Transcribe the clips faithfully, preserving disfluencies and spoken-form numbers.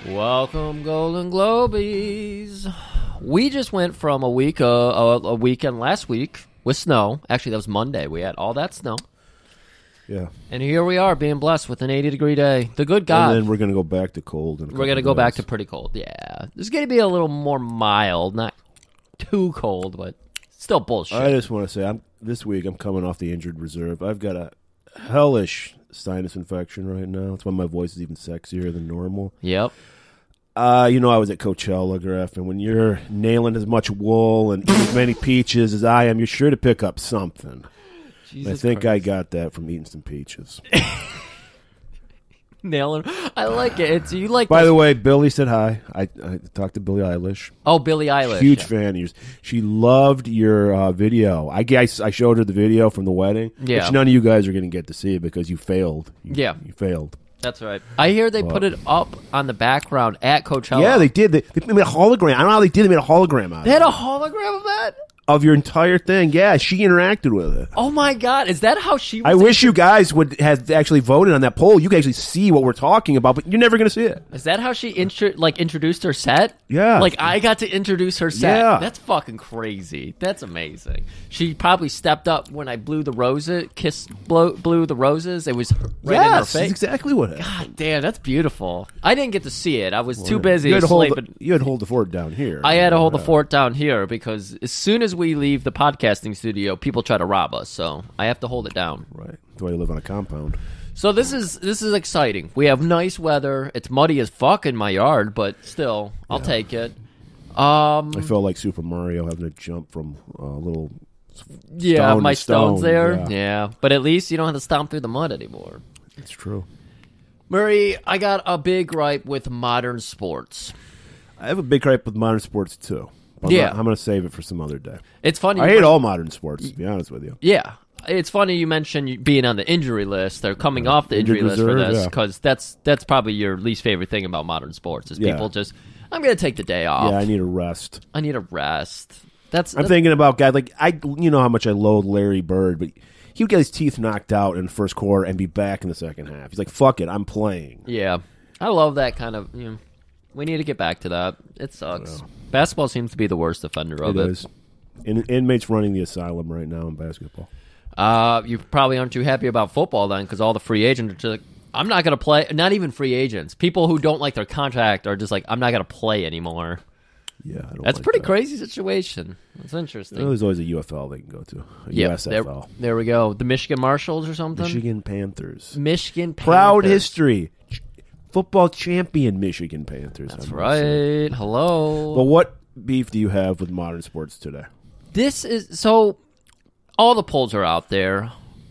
Welcome, golan-globus. We just went from a week, uh, a, a weekend last week with snow. Actually, that was Monday. We had all that snow. Yeah. And here we are being blessed with an eighty-degree day. The good God. And then we're going to go back to cold. In a we're going to go days. back to pretty cold. Yeah. It's going to be a little more mild. Not too cold, but still bullshit. I just want to say, I'm this week I'm coming off the injured reserve. I've got a hellish sinus infection right now. That's why my voice is even sexier than normal. Yep. Uh, you know, I was at Coachella, Griff, and when you're nailing as much wool and eating as many peaches as I am, you're sure to pick up something. Jesus I think Christ. I got that from eating some peaches. Nailing. I like it. It's you like. By those... the way, Billy said hi. I, I talked to Billie Eilish. Oh, Billie Eilish. Huge yeah. fan of yours. She loved your uh, video. I guess I showed her the video from the wedding. Yeah. Which none of you guys are going to get to see it because you failed. You, Yeah. You failed. That's right. I hear they Well, put it up on the background at Coachella. Yeah, they did. They, they made a hologram. I don't know how they did. They made a hologram out They of had it. a hologram of that? Of your entire thing. Yeah, she interacted with it. Oh, my God. Is that how she was? I wish you guys would have actually voted on that poll. You can actually see what we're talking about, but you're never going to see it. Is that how she intro- like introduced her set? Yeah. Like, I got to introduce her set. Yeah. That's fucking crazy. That's amazing. She probably stepped up when I blew the roses, kissed, blow, blew the roses. It was right in her Yes, face. that's exactly what happened. God damn, that's beautiful. I didn't get to see it. I was too busy You had, to hold sleeping. the, you had to hold the fort down here. I had to hold the Yeah. fort down here because as soon as we leave the podcasting studio, people try to rob us. So I have to hold it down. Right. That's why you live on a compound. So this is this is exciting. We have nice weather. It's muddy as fuck in my yard, but still, I'll Yeah. take it. Um, I felt like Super Mario having to jump from a little yeah, stone my to stone. stones there. Yeah. Yeah, but at least you don't have to stomp through the mud anymore. It's true. Murray, I got a big gripe with modern sports. I have a big gripe with modern sports, too. But Yeah. I'm, not- I'm going to save it for some other day. It's funny. I you hate bring- all modern sports, to be honest with you. Yeah. It's funny you mentioned you being on the injury list. They're coming off the injury Injured list for reserve, this yeah. because that's that's probably your least favorite thing about modern sports is Yeah. people just, I'm going to take the day off. Yeah, I need a rest. I need a rest. That's, I'm that's thinking about guys like, I. you know how much I loathe Larry Bird, but he would get his teeth knocked out in the first quarter and be back in the second half. He's like, fuck it, I'm playing. yeah. I love that kind of, you know, we need to get back to that. It sucks. Basketball seems to be the worst offender of It it. is. In, inmates running the asylum right now in basketball. Uh, you probably aren't too happy about football then because all the free agents are just like, I'm not going to play. Not even free agents. People who don't like their contract are just like, I'm not going to play anymore. Yeah, I don't That's a like pretty that. crazy situation. That's interesting. There's always a U F L they can go to. A Yeah, U S F there, L. there we go. The Michigan Marshals or something? Michigan Panthers. Michigan Panthers. Proud history. Ch- Football champion Michigan Panthers. That's I'm gonna say. right. Hello. But what beef do you have with modern sports today? This is so. All the polls are out there.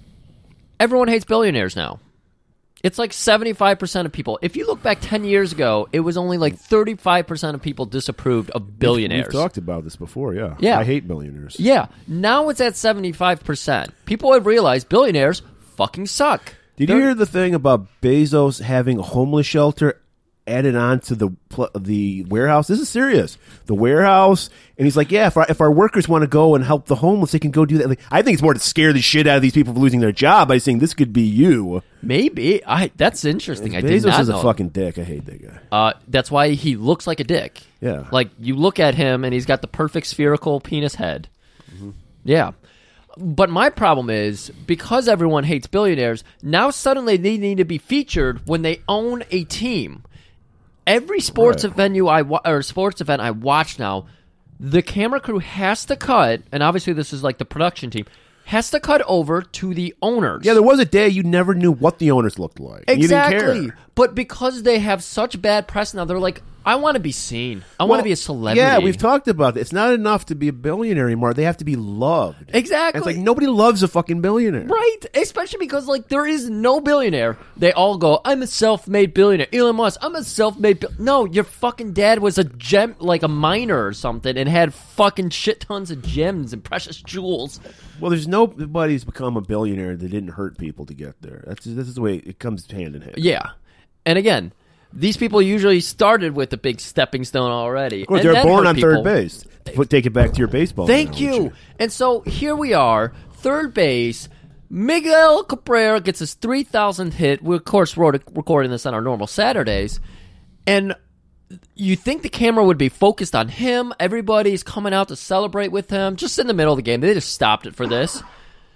Everyone hates billionaires now. It's like seventy-five percent of people. If you look back ten years ago, it was only like thirty-five percent of people disapproved of billionaires. We've talked about this before, yeah. Yeah. I hate billionaires. Yeah. Now it's at seventy-five percent. People have realized billionaires fucking suck. Did They're- you hear the thing about Bezos having a homeless shelter added on to the pl- the warehouse? This is serious. The warehouse, and he's like, yeah, if our, if our workers want to go and help the homeless, they can go do that. Like, I think it's more to scare the shit out of these people for losing their job by saying this could be you. Maybe. I. That's interesting. I did Bezos not is know. a fucking dick. I hate that guy. Uh, that's why he looks like a dick. Yeah. Like, you look at him, and he's got the perfect spherical penis head. Mm-hmm. Yeah. But my problem is, because everyone hates billionaires, now suddenly they need to be featured when they own a team. Every sports Right. venue I wa- or sports event I watch now, the camera crew has to cut, and obviously this is like the production team, has to cut over to the owners. Yeah, there was a day you never knew what the owners looked like. You Exactly. didn't care. But because they have such bad press now, they're like, I want to be seen. I want Well, to be a celebrity. Yeah, we've talked about it. It's not enough to be a billionaire anymore. They have to be loved. Exactly. And it's like nobody loves a fucking billionaire. Right, especially because like there is no billionaire. They all go, "I'm a self-made billionaire." Elon Musk, I'm a self-made. Bi-. No, your fucking dad was a gem, like a miner or something, and had fucking shit tons of gems and precious jewels. Well, there's nobody's become a billionaire that didn't hurt people to get there. That's this is the way it comes hand in hand. Yeah, and again, these people usually started with a big stepping stone already. Of course, and they're then born hurt on people. third base. Put, take it back to your baseball. Thank analogy. you. And so here we are, third base. Miguel Cabrera gets his three thousandth hit. We, of course, wrote, recording this on our normal Saturdays. And you think the camera would be focused on him. Everybody's coming out to celebrate with him. Just in the middle of the game. They just stopped it for this.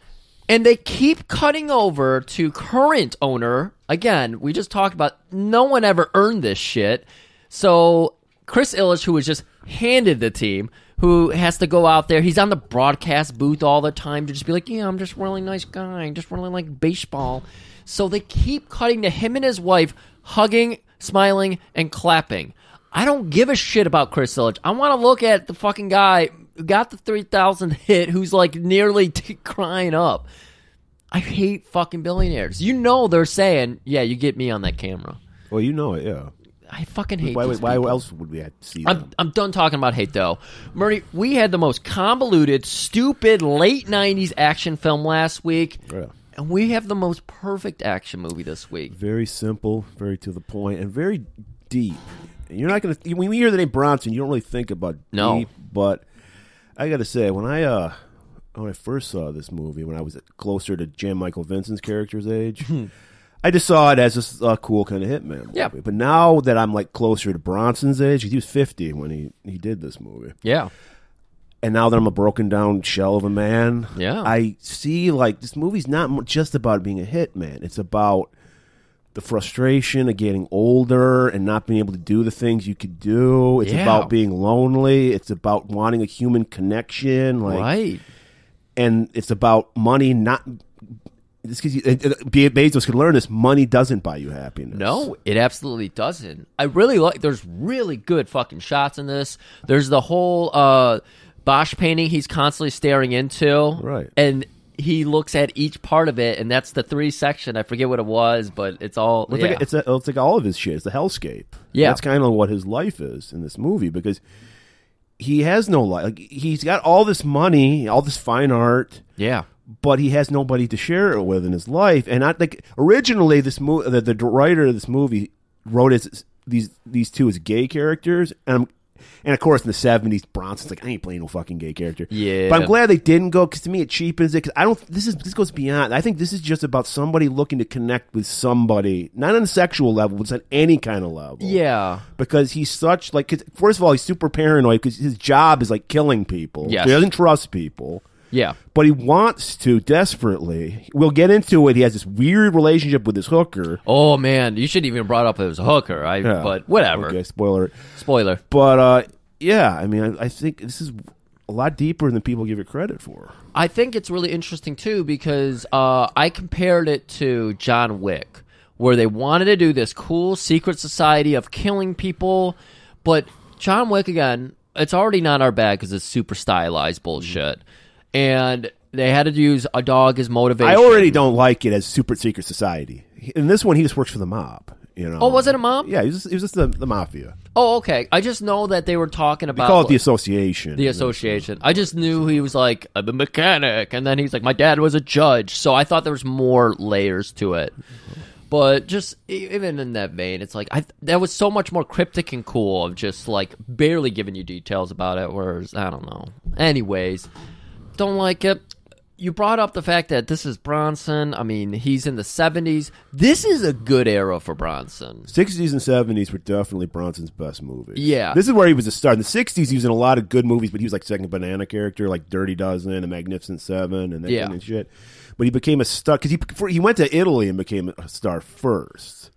And they keep cutting over to current owner. Again, we just talked about no one ever earned this shit. So Chris Illich, who was just handed the team, who has to go out there. He's on the broadcast booth all the time to just be like, yeah, I'm just a really nice guy. I'm just really like baseball. So they keep cutting to him and his wife hugging, smiling, and clapping. I don't give a shit about Chris Illich. I want to look at the fucking guy who got the three thousand hit who's like nearly t- crying up. I hate fucking billionaires. You know they're saying, yeah, you get me on that camera. Well, you know it, yeah. I fucking hate why, these why people. else would we have to see I'm, them? I'm done talking about hate, though. Murray, we had the most convoluted, stupid, late nineties action film last week. Yeah. And we have the most perfect action movie this week. Very simple, very to the point, and very deep. And you're not going to, when you hear the name Bronson, you don't really think about No. deep, but I got to say, when I, uh, when I first saw this movie, when I was closer to Jan Michael Vincent's character's age, I just saw it as a uh, cool kind of hitman movie. Yeah. But now that I'm like closer to Bronson's age, he was fifty when he, he did this movie. Yeah. And now that I'm a broken down shell of a man, Yeah. I see like this movie's not just about being a hitman. It's about the frustration of getting older and not being able to do the things you could do. It's Yeah. about being lonely. It's about wanting a human connection. Like, Right. And it's about money not... This because Bezos could learn this. Money doesn't buy you happiness. No, it absolutely doesn't. I really like. There's really good fucking shots in this. There's the whole uh, Bosch painting he's constantly staring into, Right. And he looks at each part of it, and that's the three section. I forget what it was, but it's all. It's, yeah. like, it's, a, it's like all of his shit. It's the hellscape. Yeah. That's kind of what his life is in this movie because he has no life. Like, he's got all this money, all this fine art. yeah. But he has nobody to share it with in his life. And I think originally this movie, the, the writer of this movie wrote as these these two as gay characters, and I'm, and of course in the seventies, Bronson's like, I ain't playing no fucking gay character. Yeah. But I'm glad they didn't go because to me it cheapens it. Because I don't. This is this goes beyond. I think this is just about somebody looking to connect with somebody, not on a sexual level, but on any kind of level. Yeah. Because he's such like. Cause first of all, he's super paranoid because his job is like killing people. Yes. So he doesn't trust people. Yeah. But he wants to desperately. We'll get into it. He has this weird relationship with his hooker. Oh man, you shouldn't even brought up it was a hooker. I. Yeah. But whatever. Okay, spoiler. Spoiler. But uh, yeah, I mean, I, I think this is a lot deeper than people give it credit for. I think it's really interesting too because uh, I compared it to John Wick, where they wanted to do this cool secret society of killing people, but John Wick again, it's already not our bag because it's super stylized bullshit. And they had to use a dog as motivation. I already don't like it as super secret society. In this one, he just works for the mob. You know? Oh, was it a mob? Yeah, he was just, he was just the, the mafia. Oh, okay. I just know that they were talking They about call it the association. the association. I just knew he was like I'm a mechanic, and then he's like my dad was a judge. So I thought there was more layers to it. But just even in that vein, it's like I that was so much more cryptic and cool of just like barely giving you details about it. Whereas I don't know. Anyways. Don't like it. You brought up the fact that this is Bronson. I mean, he's in the seventies. This is a good era for Bronson. sixties and seventies were definitely Bronson's best movies. Yeah. This is where he was a star. In the sixties, he was in a lot of good movies, but he was like second banana character, like Dirty Dozen and Magnificent Seven and that Yeah. kind of shit. But he became a star because he, for- he went to Italy and became a star first.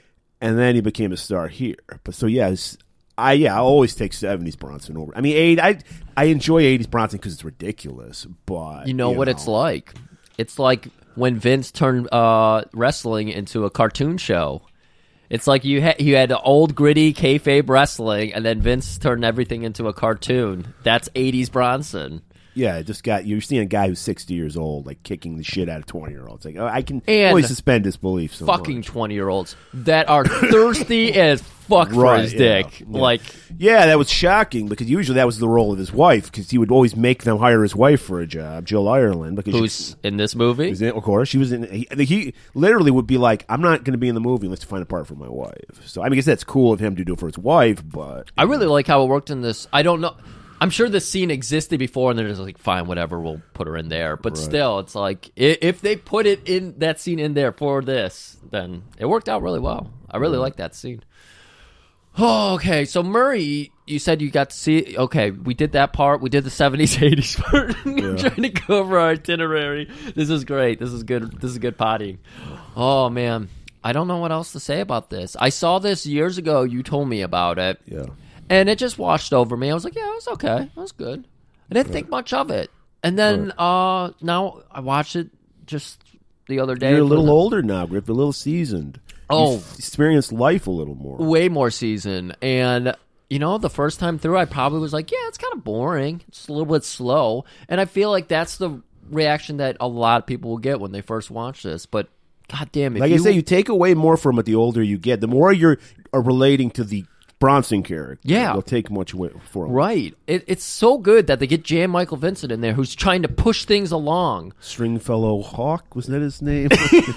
And then he became a star here. But so, yeah, it's, I yeah, I always take seventies Bronson over. I mean, eight, I I enjoy eighties Bronson because it's ridiculous, but You know what it's like. It's like when Vince turned uh, wrestling into a cartoon show. It's like you had you had the old gritty kayfabe wrestling, and then Vince turned everything into a cartoon. That's eighties Bronson. Yeah, it just got you're seeing a guy who's sixty years old, like kicking the shit out of twenty year olds. Like, oh, I can And only suspend disbelief. So Fucking much. twenty year olds that are thirsty as fuck for Right, his yeah, dick. yeah. Like, Yeah, that was shocking because usually that was the role of his wife because he would always make them hire his wife for a job, Jill Ireland. Because who's she, in this movie? was in, of course, she was in. He, he literally would be like, "I'm not going to be in the movie unless you find a part for my wife." So I mean, I guess that's cool of him to do it for his wife, but I really like how it worked in this. I don't know. I'm sure this scene existed before, and they're just like, fine, whatever, we'll put her in there. But Right. still, it's like, i- if they put it in that scene in there for this, then it worked out really well. I really like that scene. Oh, okay. So Murray, you said you got to see. Okay, we did that part. We did the seventies, eighties part. Yeah. Trying to cover our itinerary. This is great. This is good. This is good potting. Oh man, I don't know what else to say about this. I saw this years ago. You told me about it. Yeah. And it just washed over me. I was like, yeah, it was okay. It was good. I didn't right. think much of it. And then right. uh, now I watched it just the other day. You're a little the... older now, Griff. A little seasoned. Oh, You've experienced life a little more. Way more seasoned. And, you know, the first time through, I probably was like, yeah, it's kind of boring. It's a little bit slow. And I feel like that's the reaction that a lot of people will get when they first watch this. But, God damn it. Like you... I say, you take away more from it the older you get. The more you're are relating to the Bronson character. Yeah. They'll take much away for him. Right. It, it's so good that they get Jan Michael Vincent in there who's trying to push things along. Stringfellow Hawk, wasn't that his name?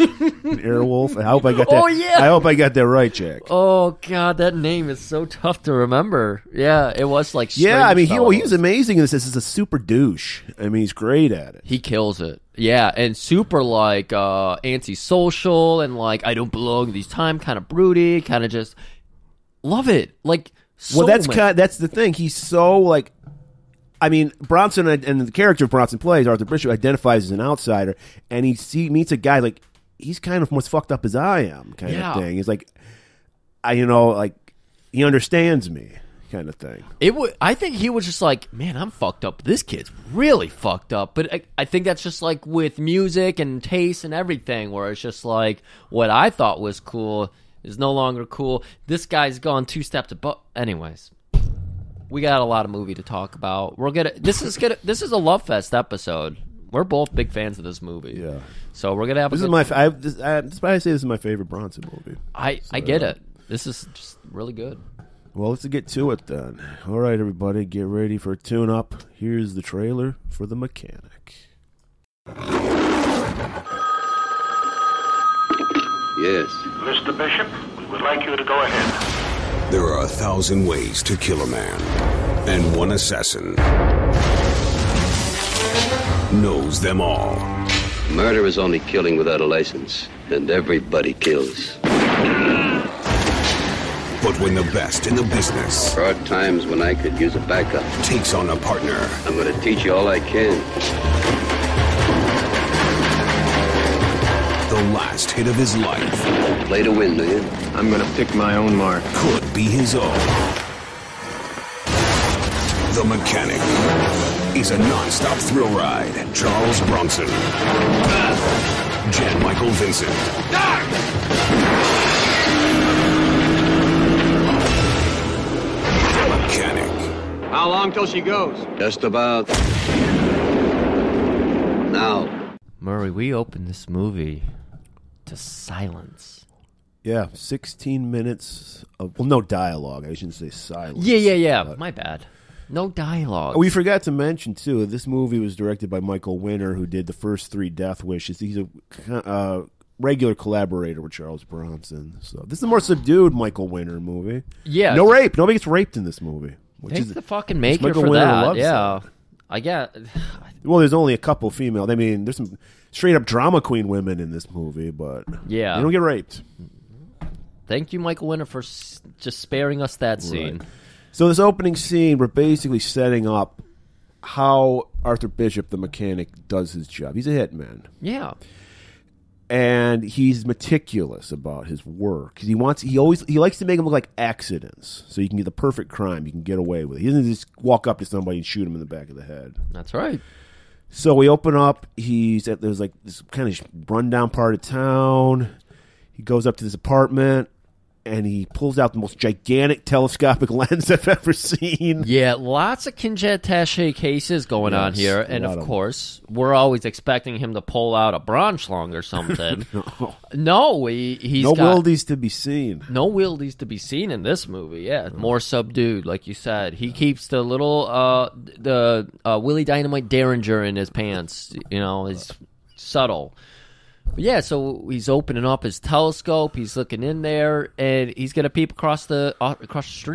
Airwolf. I hope I got that. Oh, yeah. I hope I got that right, Jack. Oh, God, that name is so tough to remember. Yeah, it was like Yeah, I mean, he, he was amazing in this. This is a super douche. I mean, he's great at it. He kills it. Yeah, and super, like, uh, antisocial and, like, I don't belong in these time, kind of broody, kind of just... Love it. Like, so well, that's much. kind of, that's the thing. He's so, like, I mean, Bronson and the character Bronson plays, Arthur Bishop, identifies as an outsider, and he see, meets a guy, like, he's kind of as fucked up as I am, kind yeah. of thing. He's like, I, you know, like, he understands me, kind of thing. It would. I think he was just like, man, I'm fucked up. This kid's really fucked up. But I, I think that's just like with music and taste and everything, where it's just like, what I thought was cool is no longer cool. This guy's gone two steps above. Anyways, we got a lot of movie to talk about. We're gonna. This is gonna. This is a love fest episode. We're both big fans of this movie. Yeah. So we're gonna have. This a is my. I, this, I, that's why I say this is my favorite Bronson movie. I so, I get it. This is just really good. Well, let's get to it then. All right, everybody, get ready for a tune-up. Here's the trailer for The Mechanic. Yes. Mister Bishop, we would like you to go ahead. There are a thousand ways to kill a man, and one assassin knows them all. Murder is only killing without a license, and everybody kills. But when the best in the business... There are times when I could use a backup. ...takes on a partner... I'm going to teach you all I can. The last hit of his life... Play to win, do you? I'm going to pick my own mark. ...could be his own. The Mechanic is a non-stop thrill ride. Charles Bronson. Jan Michael Vincent. Mechanic. How long till she goes? Just about now. Murray, we opened this movie to silence. Yeah, sixteen minutes of well, no dialogue. I shouldn't say silence. Yeah, yeah, yeah. But my bad. No dialogue. We forgot to mention too. This movie was directed by Michael Winner, who did the first three Death Wishes. He's a uh, regular collaborator with Charles Bronson. So this is a more subdued Michael Winner movie. Yeah, no rape. Nobody gets raped in this movie. Which Thank is the fucking maker Michael for Winner that. loves Yeah, that. I get. Well, there's only a couple female. I mean, there's some straight up drama queen women in this movie, but yeah, they don't get raped. Thank you, Michael Winner, for s- just sparing us that scene. Right. So this opening scene, we're basically setting up how Arthur Bishop, the mechanic, does his job. He's a hitman. Yeah. And he's meticulous about his work. He wants he always he likes to make them look like accidents, so you can get the perfect crime, you can get away with it. He doesn't just walk up to somebody and shoot him in the back of the head. That's right. So we open up, he's at there's like this kind of rundown part of town. He goes up to this apartment, and he pulls out the most gigantic telescopic lens I've ever seen. Yeah, lots of Kinjet cases going yes, on here. And, of, of course, we're always expecting him to pull out a Braunschlung or something. no, no he, he's no got... wildies to be seen. No wildies to be seen in this movie, yeah. More subdued, like you said. He keeps the little, uh, the uh, Willie Dynamite Derringer in his pants. You know, he's subtle. But yeah, so he's opening up his telescope. He's looking in there, and he's gonna peep across the uh, across the street.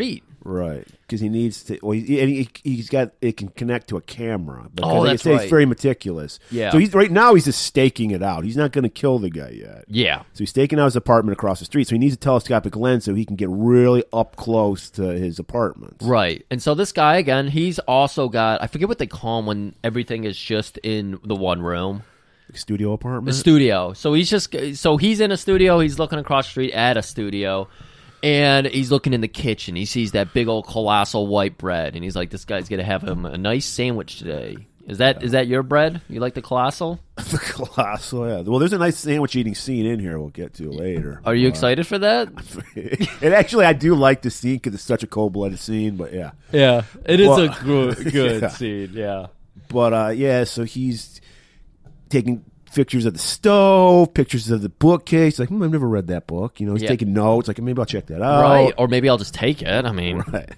Right, because he needs to. Well, he, and he, he's got it can connect to a camera. Because Oh, like that's I say, right. He's very meticulous. Yeah. So he's right now he's just staking it out. He's not going to kill the guy yet. Yeah. So he's staking out his apartment across the street. So he needs a telescopic lens so he can get really up close to his apartment. Right. And so this guy, again, he's also got, I forget what they call him when everything is just in the one room. Studio apartment. A studio. So he's just, so he's in a studio. He's looking across the street at a studio. And he's looking in the kitchen. He sees that big old colossal white bread. And he's like, this guy's going to have him a nice sandwich today. Is that is that your bread? You like the colossal? The colossal, yeah. Well, there's a nice sandwich eating scene in here we'll get to later. Are you Uh, excited for that? And actually, I do like the scene because it's such a cold-blooded scene, but yeah. Yeah. It is Well, a good, good yeah. scene, yeah. But, uh, yeah, so he's taking pictures of the stove, pictures of the bookcase. Like, hmm, I've never read that book. You know, he's Yeah. taking notes. Like, maybe I'll check that out. Right. Or maybe I'll just take it. I mean, Right.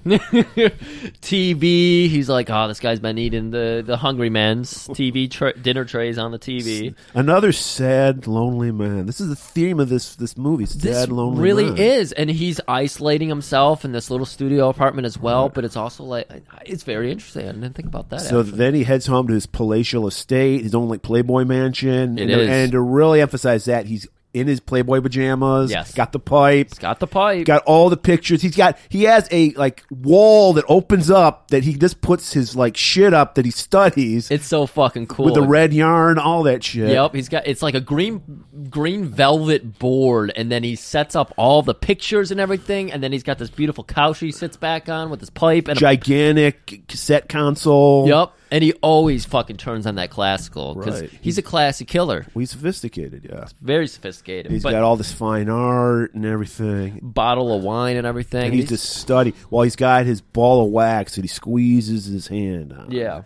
T V. He's like, oh, this guy's been eating the, the Hungry Men's T V tra- dinner trays on the T V. Another sad, lonely man. This is the theme of this this movie. Sad, This lonely really man. is, and he's isolating himself in this little studio apartment as well. But it's also like it's very interesting. I didn't think about that. So actually. then he heads home to his palatial estate, his own like Playboy mansion. It and, is. and to really emphasize that, he's in his Playboy pajamas. Yes. Got the pipe. He's got the pipe. Got all the pictures. He's got he has a like wall that opens up that he just puts his like shit up that he studies It's so fucking cool. with the red yarn, all that shit. Yep, he's got it's like a green green velvet board, and then he sets up all the pictures and everything, and then he's got this beautiful couch he sits back on with his pipe and a, Gigantic cassette console. yep, and he always fucking turns on that classical because Right. he's a classy killer, Well, he's sophisticated, yeah. very sophisticated. He's but got all this fine art and everything. bottle of wine and everything. And he's just study while he's got his ball of wax that he squeezes his hand on. yeah.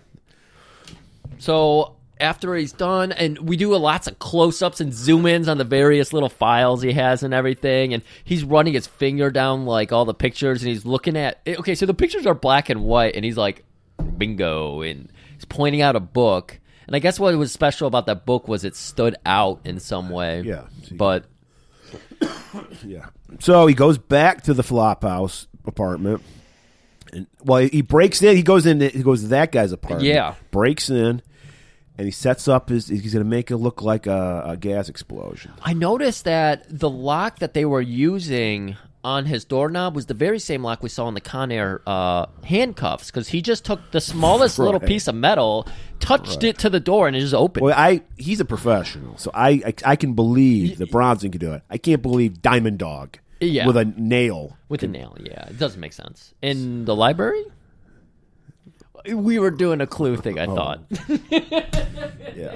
So after he's done, and we do a lots of close-ups and zoom-ins on the various little files he has and everything, and he's running his finger down like all the pictures, and he's looking at okay, so the pictures are black and white, and he's like, bingo, and he's pointing out a book. And I guess what was special about that book was it stood out in some way. Yeah. But Yeah. So he goes back to the Flophouse apartment. And well, he breaks in. He goes in. He goes to that guy's apartment. Yeah. Breaks in, and he sets up his. He's going to make it look like a, a gas explosion. I noticed that the lock that they were using on his doorknob was the very same lock we saw in the Con Air uh, handcuffs, because he just took the smallest little Right. piece of metal, touched it to the door, and it just opened. Well, I he's a professional, so I I, I can believe that Bronson can do it. I can't believe Diamond Dog Yeah. with a nail. With a nail, yeah. It doesn't make sense. In the library? We were doing a clue thing, I thought. Yeah.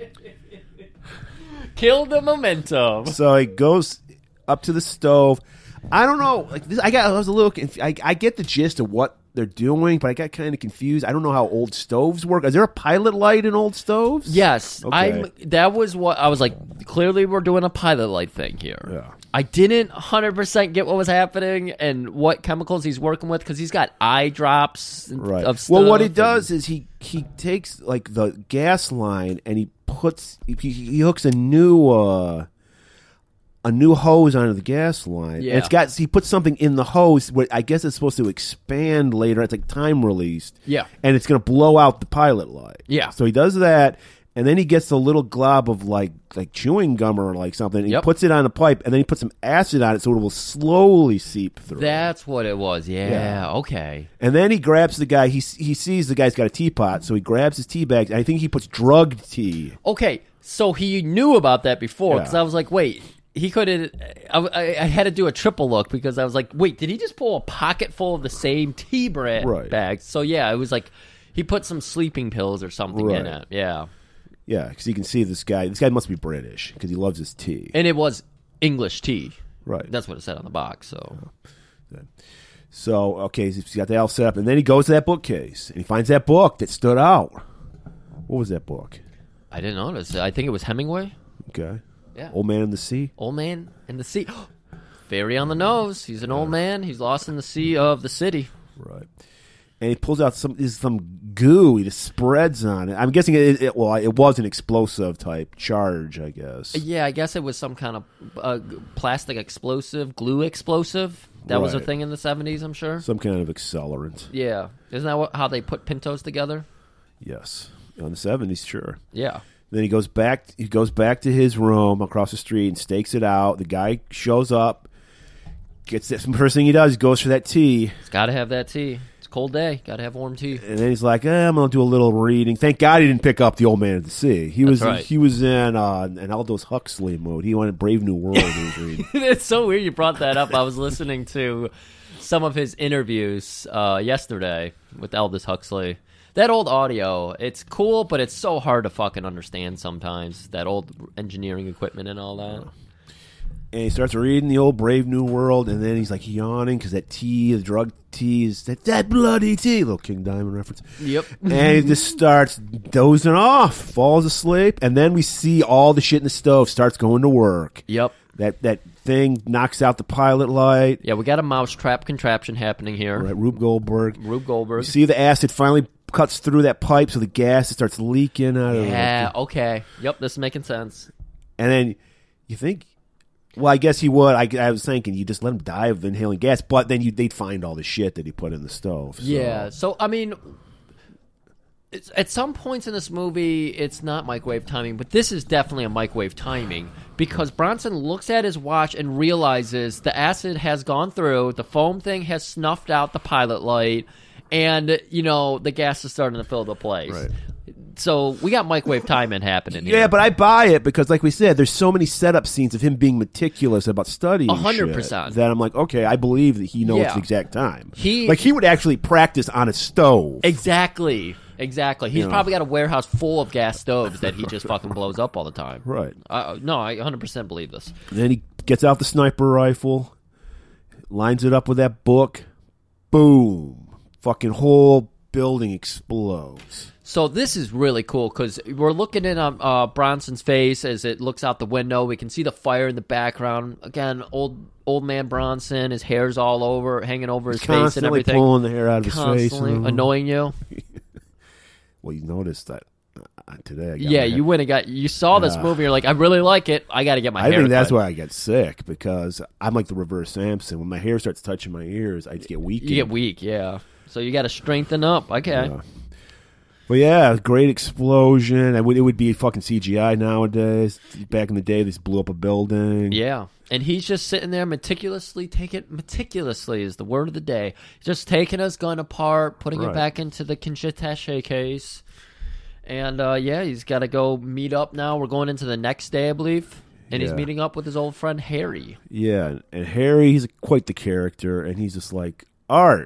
Kill the momentum. So he goes up to the stove. I don't know. Like this, I got. I was a little. Conf- I, I get the gist of what they're doing, but I got kind of confused. I don't know how old stoves work. Is there a pilot light in old stoves? Yes, Okay. I'm. That was what I was like. Clearly, we're doing a pilot light thing here. Yeah. I didn't one hundred percent get what was happening and what chemicals he's working with, because he's got eye drops and- Right. of stuff. Well, what he and- does is he he takes like the gas line and he puts he, he hooks a new uh, a new hose onto the gas line. Yeah. And it's got he puts something in the hose. Where I guess it's supposed to expand later. It's like time released. Yeah. And it's going to blow out the pilot light. Yeah. So he does that. And then he gets a little glob of like like chewing gum or like something. And Yep. He puts it on a pipe, and then he puts some acid on it, so it will slowly seep through. That's what it was. Yeah, Yeah. okay. And then he grabs the guy. He he sees the guy's got a teapot, so he grabs his tea bag. And I think he puts drugged tea. Okay, so he knew about that before, because Yeah. I was like, wait, he could have. I, I, I had to do a triple look, because I was like, wait, did he just pull a pocket full of the same tea bra- Right. bag? So yeah, it was like he put some sleeping pills or something in Right. it. Yeah, Yeah, because you can see this guy. This guy must be British because he loves his tea. and it was English tea. Right. That's what it said on the box. So So okay, so he's got that all set up, and then he goes to that bookcase and he finds that book that stood out. What was that book? I didn't notice. I think it was Hemingway. Okay. Yeah. Old Man in the Sea. Old man in the sea. Very on the nose. He's an old man. He's lost in the sea of the city. Right. And he pulls out some is some goo. He just spreads on it. I'm guessing it, it. Well, it was an explosive type charge, I guess. Yeah, I guess it was some kind of uh, plastic explosive, glue explosive. That was a Right. thing in the seventies, I'm sure. Some kind of accelerant. Yeah. Isn't that what, how they put Pintos together? Yes. In the seventies, sure. Yeah. Then he goes back. He goes back to his room across the street and stakes it out. The guy shows up. Gets that. First thing he does, he goes for that tea, It's got to have that tea. It's a cold day. Got to have warm tea. and then he's like, eh, "I'm gonna do a little reading." Thank God he didn't pick up The Old Man at the Sea. He was right. he was in uh, an Aldous Huxley mode. He wanted Brave New World. He was reading. It's so weird you brought that up. I was listening to some of his interviews uh, yesterday with Aldous Huxley. That old audio, it's cool, but it's so hard to fucking understand sometimes. That old engineering equipment and all that. And he starts reading the old Brave New World, and then he's like yawning because that tea, the drug tea, is that, that bloody tea. Little King Diamond reference. Yep. And he just starts dozing off, falls asleep, and then we see all the shit in the stove starts going to work. Yep. That that thing knocks out the pilot light. Yeah, we got a mousetrap contraption happening here. Right, Rube Goldberg. Rube Goldberg. You see the acid finally cuts through that pipe, so the gas starts leaking out of it. Yeah, okay. Yep, this is making sense. And then you think, well, I guess he would. I, I was thinking you just let him die of inhaling gas, but then you, they'd find all the shit that he put in the stove. So. Yeah, so, I mean, it's, at some points in this movie, it's not microwave timing, but this is definitely a microwave timing because Bronson looks at his watch and realizes the acid has gone through, the foam thing has snuffed out the pilot light, and, you know, the gas is starting to fill the place. Right. So we got microwave timing happening here. Yeah, but I buy it because, like we said, there's so many setup scenes of him being meticulous about studying A hundred shit percent. that I'm like, okay, I believe that he knows Yeah. the exact time. He- like he would actually practice on a stove. Exactly. Exactly. He's You know. probably got a warehouse full of gas stoves that he just fucking blows up all the time. Right. Uh, no, I one hundred percent believe this. Then he gets out the sniper rifle, lines it up with that book. Boom! Fucking whole building explodes. So this is really cool because we're looking in on uh, Bronson's face as it looks out the window. We can see the fire in the background. Again, old old man Bronson. His hair's all over, hanging over his face and Constantly everything. pulling the hair out of his face. Constantly and- annoying you. Well, you noticed that uh, today. I got Yeah, my you hair- went and got. You saw this Yeah. movie. You're like, I really like it. I got to get my I hair. think that's cut. why I get sick because I'm like the reverse Samson. When my hair starts touching my ears, I just get weak. You get weak. Yeah. So you got to strengthen up. Okay. Yeah. But yeah, great explosion. It would, it would be fucking C G I nowadays. Back in the day, they just blew up a building. Yeah. And he's just sitting there meticulously taking meticulously is the word of the day. Just taking his gun apart, putting Right. it back into the conchitache case. And uh, yeah, he's got to go meet up now. We're going into the next day, I believe. And he's Yeah. meeting up with his old friend Harry. Yeah, and Harry, he's quite the character, and he's just like, Art,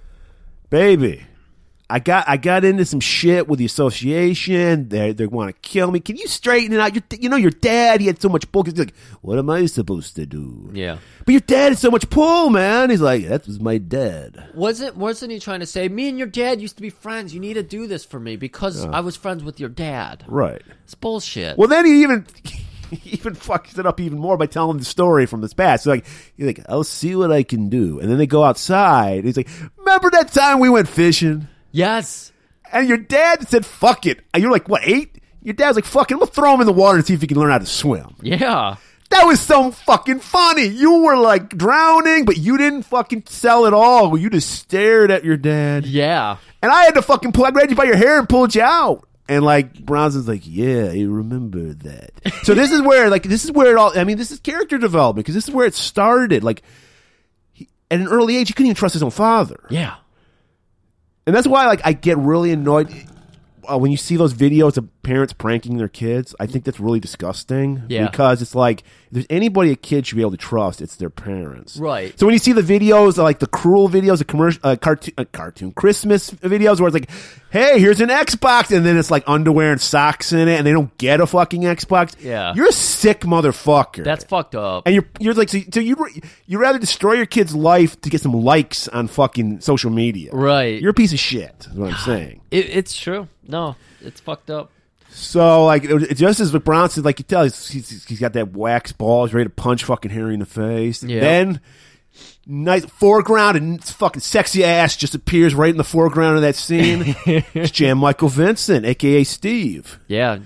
baby, I got I got into some shit with the association. They they want to kill me. Can you straighten it out? You, you know your dad. He had so much pull. He's like, what am I supposed to do? Yeah. But your dad had so much pull, man. He's like, that was my dad. Wasn't wasn't he trying to say, me and your dad used to be friends. You need to do this for me because I was friends with your dad. Right. It's bullshit. Well, then he even he even fucks it up even more by telling the story from his past. So like he's like, I'll see what I can do. And then they go outside. He's like, remember that time we went fishing? Yes. And your dad said, fuck it. And you're like, what, eight? Your dad's like, fuck it, we'll throw him in the water and see if he can learn how to swim. Yeah. That was so fucking funny. You were like drowning, but you didn't fucking sell it all. You just stared at your dad. Yeah. And I had to fucking pull, I grabbed you by your hair and pulled you out. And like, Bronson's like, yeah, I remember that. So this is where, like, this is where it all, I mean, this is character development because this is where it started. Like, he, at an early age, he couldn't even trust his own father. Yeah. And that's why, like, I get really annoyed uh, when you see those videos of parents pranking their kids. I think that's really disgusting. Yeah. Because it's like, if there's anybody a kid should be able to trust, it's their parents. Right. So when you see the videos, like the cruel videos, the commercial, uh, cartoon, uh, cartoon Christmas videos, where it's like, hey, here's an Xbox, and then it's like underwear and socks in it, and they don't get a fucking Xbox. Yeah. You're a sick motherfucker. That's fucked up. And you're you're like, so, so you you rather destroy your kid's life to get some likes on fucking social media. Right. You're a piece of shit, is what I'm saying. It, it's true. No, it's fucked up. So, like, it, it just as with Bronson, like you tell, he's, he's, he's got that wax ball. He's ready to punch fucking Harry in the face. Yeah. Then, nice foreground, and fucking sexy ass just appears right in the foreground of that scene. It's Jan Michael Vincent, a k a. Steve. Yeah.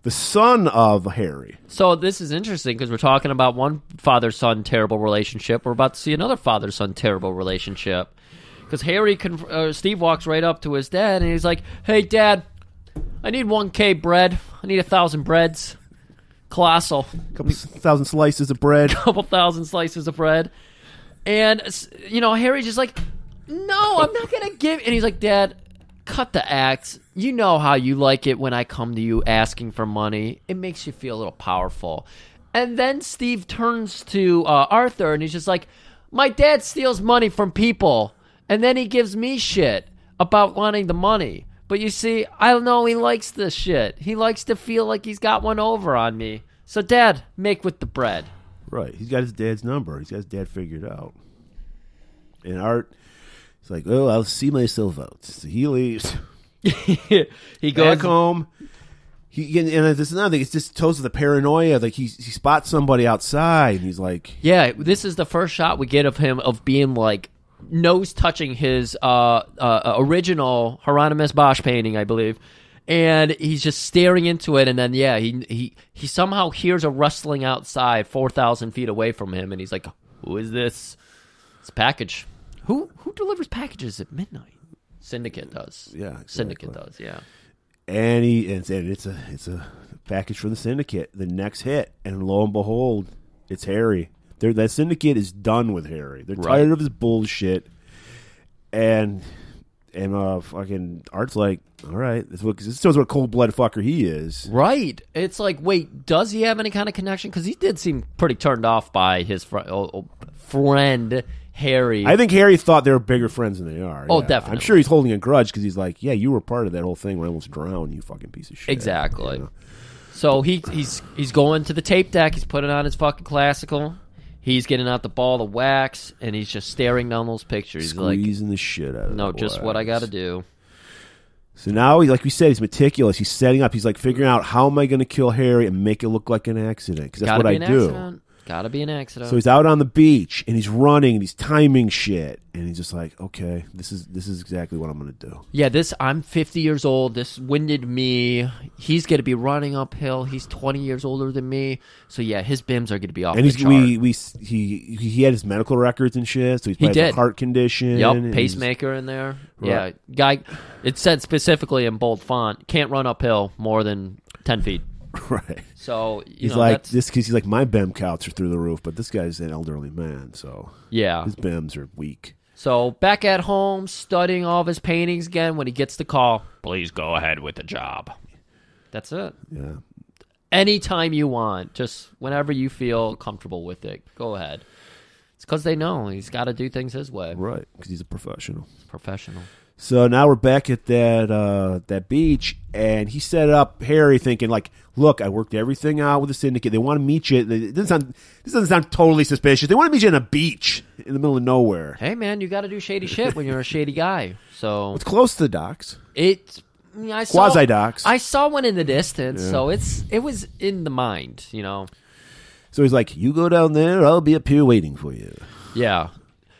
the son of Harry. So this is interesting because we're talking about one father-son terrible relationship. We're about to see another father-son terrible relationship. Because Harry, can, uh, Steve walks right up to his dad and he's like, "Hey, Dad, I need one K bread. I need a thousand breads. Colossal. A couple thousand slices of bread. couple thousand slices of bread." And, you know, Harry's just like, "No, I'm not going to give..." And he's like, "Dad, cut the act. You know how you like it when I come to you asking for money. It makes you feel a little powerful." And then Steve turns to uh, Arthur and he's just like, "My dad steals money from people. And then he gives me shit about wanting the money. But you see, I don't know, he likes this shit. He likes to feel like he's got one over on me. So, Dad, make with the bread." Right. He's got his dad's number. He's got his dad figured out. And Art, he's like, "Oh, I'll see myself out." So he leaves. he goes back home. He, and this is another thing. It's just toes of the paranoia. Like he, he spots somebody outside. And he's like, yeah, this is the first shot we get of him of being like, nose touching his uh, uh, original Hieronymus Bosch painting, I believe, and he's just staring into it. And then, yeah, he he he somehow hears a rustling outside, four thousand feet away from him, and he's like, "Who is this? It's a package. Who who delivers packages at midnight?" Syndicate does. Yeah, exactly. Syndicate does. Yeah. And he and it's a it's a package from the Syndicate. The next hit, and lo and behold, it's Harry. They're, that Syndicate is done with Harry. They're Right. tired of his bullshit. And and uh, fucking Art's like, all right, this, this shows what a cold-blooded fucker he is. Right. It's like, wait, does he have any kind of connection? Because he did seem pretty turned off by his fr- oh, oh, friend, Harry. I think Harry thought they were bigger friends than they are. Oh, yeah. definitely. I'm sure he's holding a grudge because he's like, yeah, you were part of that whole thing where I almost drowned, you fucking piece of shit. Exactly. You know? So he he's he's going to the tape deck. He's putting on his fucking classical. He's getting out the ball of wax, and he's just staring down those pictures. He's Squeezing like, the shit out of no, the just what I got to wax. do. So now, he, like we said, he's meticulous. He's setting up. He's like figuring out how am I going to kill Harry and make it look like an accident because that's Gotta what be I an do. accident. Gotta be an accident. So he's out on the beach and he's running and he's timing shit and he's just like, okay, this is this is exactly what I'm going to do. Yeah, this, I'm fifty years old. This winded me. He's going to be running uphill. He's twenty years older than me. So yeah, his B I Ms are going to be off And the he's chart. we we he he had his medical records and shit. So he's He probably have did. a heart condition. Yep, and pacemaker in there. Right. Yeah, guy. It said specifically in bold font, can't run uphill more than ten feet. he's- right. So you He's know, like that's, this because he's like my B I M counts are through the roof, but this guy's an elderly man, so yeah. his B I Ms are weak. So back at home, studying all of his paintings again. When he gets the call, please go ahead with the job. That's it. Yeah. Anytime you want, just whenever you feel comfortable with it, go ahead. It's because they know he's got to do things his way. Right, because he's a professional. He's professional. So now we're back at that uh, that beach, and he set up Harry thinking like, "Look, I worked everything out with the Syndicate. They want to meet you. It doesn't sound, this doesn't sound totally suspicious. They want to meet you on a beach in the middle of nowhere. Hey man, you got to do shady shit when you're a shady guy. So It's close to the docks, it. I mean, I saw, quasi docks. I saw one in the distance, Yeah. so it's it was in the mind, you know. So he's like, "You go down there. I'll be up here waiting for you." Yeah.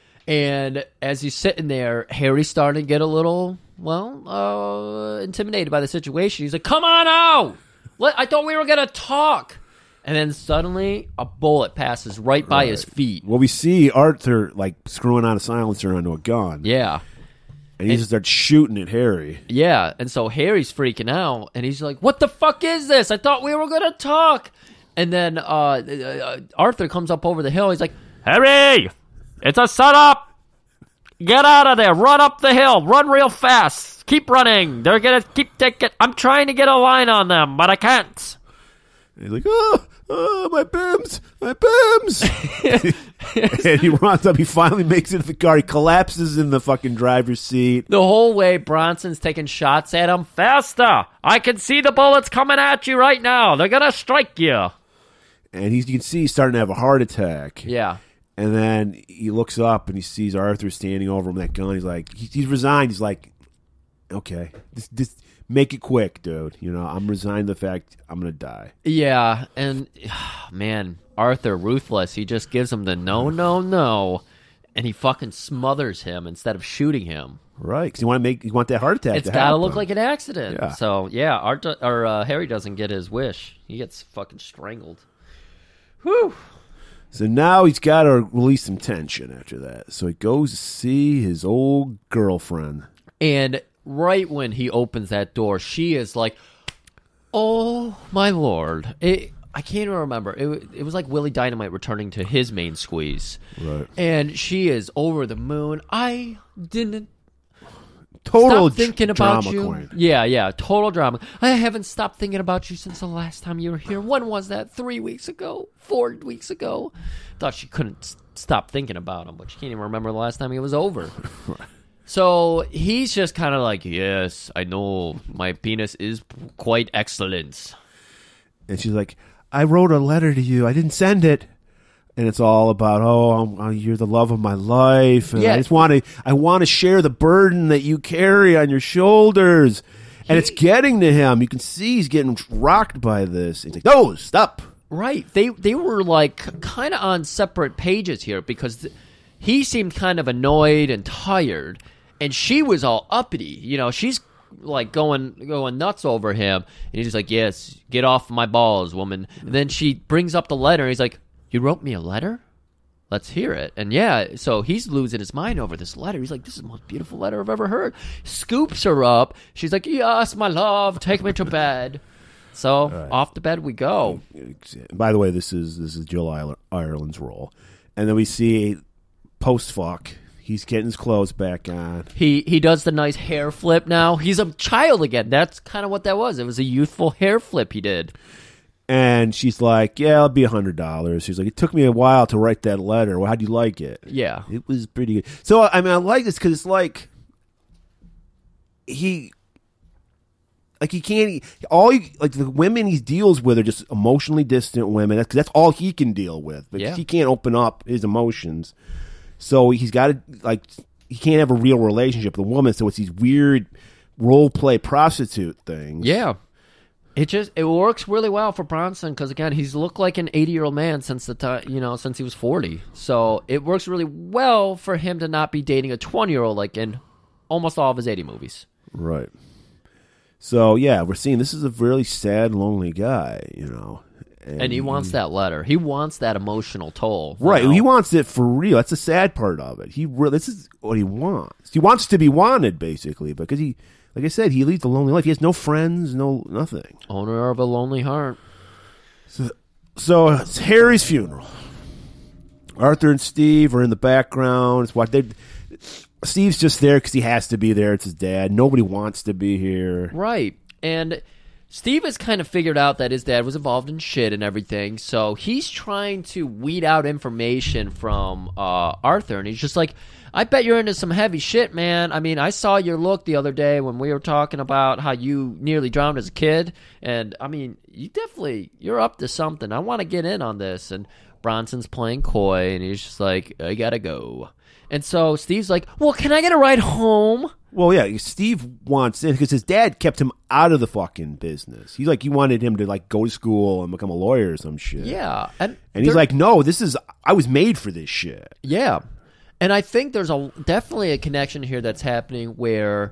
And as he's sitting there, Harry's starting to get a little, well, uh, intimidated by the situation. He's like, "Come on out! Let, I thought we were going to talk." And then suddenly, a bullet passes right by his feet. Well, we see Arthur like screwing on a silencer onto a gun. Yeah. And he just starts shooting at Harry. Yeah. And so Harry's freaking out, and he's like, "What the fuck is this? I thought we were going to talk." And then uh, uh, Arthur comes up over the hill. He's like, "Harry! It's a setup! Get out of there! Run up the hill! Run real fast! Keep running! They're gonna keep taking... I'm trying to get a line on them, but I can't!" And he's like, "Oh, oh, my B I Ms! My B I Ms!" And he runs up. He finally makes it to the car. He collapses in the fucking driver's seat. The whole way, Bronson's taking shots at him. "Faster! I can see the bullets coming at you right now! They're gonna strike you!" And he's, you can see he's starting to have a heart attack. Yeah. And then he looks up and he sees Arthur standing over him with that gun. He's like, he, he's resigned. He's like, okay, this, this, make it quick, dude. You know, I'm resigned to the fact I'm going to die. Yeah, and, man, Arthur, ruthless. He just gives him the no, no, no. and he fucking smothers him instead of shooting him. Right, because you want to make you want that heart attack. It's to got to happen. look like an accident. Yeah. So yeah, Art or uh, Harry doesn't get his wish. He gets fucking strangled. Whew. So now he's got to release some tension after that. So he goes to see his old girlfriend. And right when he opens that door, she is like, "Oh my lord!" It, I can't even remember. It, it was like Willie Dynamite returning to his main squeeze. Right. And she is over the moon. I didn't Total stop thinking dr- about drama you. queen. Yeah, yeah, total drama. I haven't stopped thinking about you since the last time you were here. When was that? Three weeks ago? Four weeks ago? Thought she couldn't s- stop thinking about him, but she can't even remember the last time he was over. So he's just kind of like, yes, I know my penis is quite excellent. And she's like, I wrote a letter to you. I didn't send it. And it's all about, oh, I'm, oh, you're the love of my life. And Yeah. I just want to, I want to share the burden that you carry on your shoulders. And He- it's getting to him. You can see he's getting rocked by this. He's like, no, stop. Right. They they were like kind of on separate pages here because th- he seemed kind of annoyed and tired, and she was all uppity. You know, she's like going going nuts over him, and he's just like, "Yes, get off my balls, woman." And then she brings up the letter, and he's like, "You wrote me a letter? Let's hear it." And yeah, so he's losing his mind over this letter. He's like, "This is the most beautiful letter I've ever heard." Scoops her up. She's like, "Yes, my love, take me to bed." So right. off to bed we go. By the way, this is this is Jill Ireland- Ireland's role. And then we see post fuck. He's getting his clothes back on. He he does the nice hair flip now. He's a child again. That's kind of what that was. It was a youthful hair flip he did. And she's like, yeah, it'll be a hundred dollars. She's like, it took me a while to write that letter. Well, how'd you like it? Yeah. It was pretty good. So, I mean, I like this because it's like he, like he can't, all he, like the women he deals with are just emotionally distant women. That's, that's all he can deal with. But Yeah. he can't open up his emotions. So he's got to, like, he can't have a real relationship with a woman. So it's these weird role play prostitute things. Yeah. It just it works really well for Bronson because again he's looked like an eighty year old man since the time you know since he was forty. So it works really well for him to not be dating a twenty year old like in almost all of his eighty movies. Right. So yeah, we're seeing this is a really sad, lonely guy, you know, and, And he wants that letter. He wants that emotional toll. right. you know? He wants it for real. That's the sad part of it. He really, this is what he wants. He wants to be wanted, basically, because he, like I said, he leads a lonely life. He has no friends, no nothing. Owner of a lonely heart. So, so it's Harry's funeral. Arthur and Steve are in the background. It's what they. Steve's just there because he has to be there. It's his dad. Nobody wants to be here. Right. And Steve has kind of figured out that his dad was involved in shit and everything, so he's trying to weed out information from uh, Arthur, and he's just like, I bet you're into some heavy shit, man. I mean, I saw your look the other day when we were talking about how you nearly drowned as a kid, and, I mean, you definitely, you're up to something. I want to get in on this, and Bronson's playing coy, and he's just like, I gotta go. And so Steve's like, well, can I get a ride home? Well, yeah, Steve wants in because his dad kept him out of the fucking business. He's like, he wanted him to like go to school and become a lawyer or some shit. Yeah. And, And he's they're- like, no, this is, I was made for this shit. Yeah. And I think there's a definitely a connection here that's happening where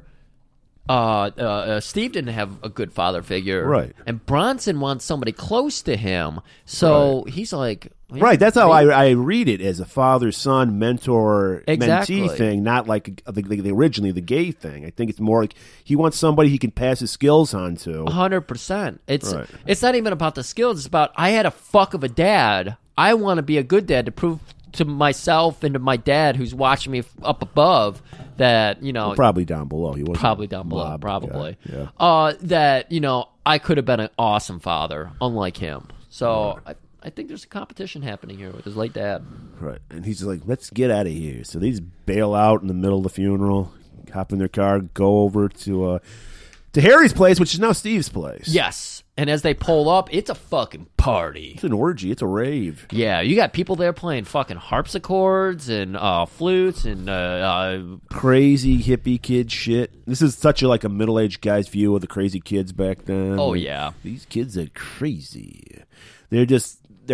uh, uh, uh, Steve didn't have a good father figure. Right. And Bronson wants somebody close to him. So he's like... Right, that's how I, I read it, as a father-son, mentor, Exactly. mentee thing, not like the, the, the originally the gay thing. I think it's more like he wants somebody he can pass his skills on to. one hundred percent. It's Right. it's not even about the skills. It's about, I had a fuck of a dad. I want to be a good dad to prove to myself and to my dad who's watching me up above that, you know... Probably down below. He was Probably down below, probably. Yeah. Uh, that, you know, I could have been an awesome father, unlike him. So I, I think there's a competition happening here with his late dad. Right. And he's just like, let's get out of here. So they just bail out in the middle of the funeral, hop in their car, go over to uh, to Harry's place, which is now Steve's place. Yes. And as they pull up, it's a fucking party. It's an orgy. It's a rave. Yeah, you got people there playing fucking harpsichords and uh, flutes and... Uh, uh, Crazy hippie kid shit. This is such a like a middle-aged guy's view of the crazy kids back then. Oh, Like, yeah. These kids are crazy. They're just... they're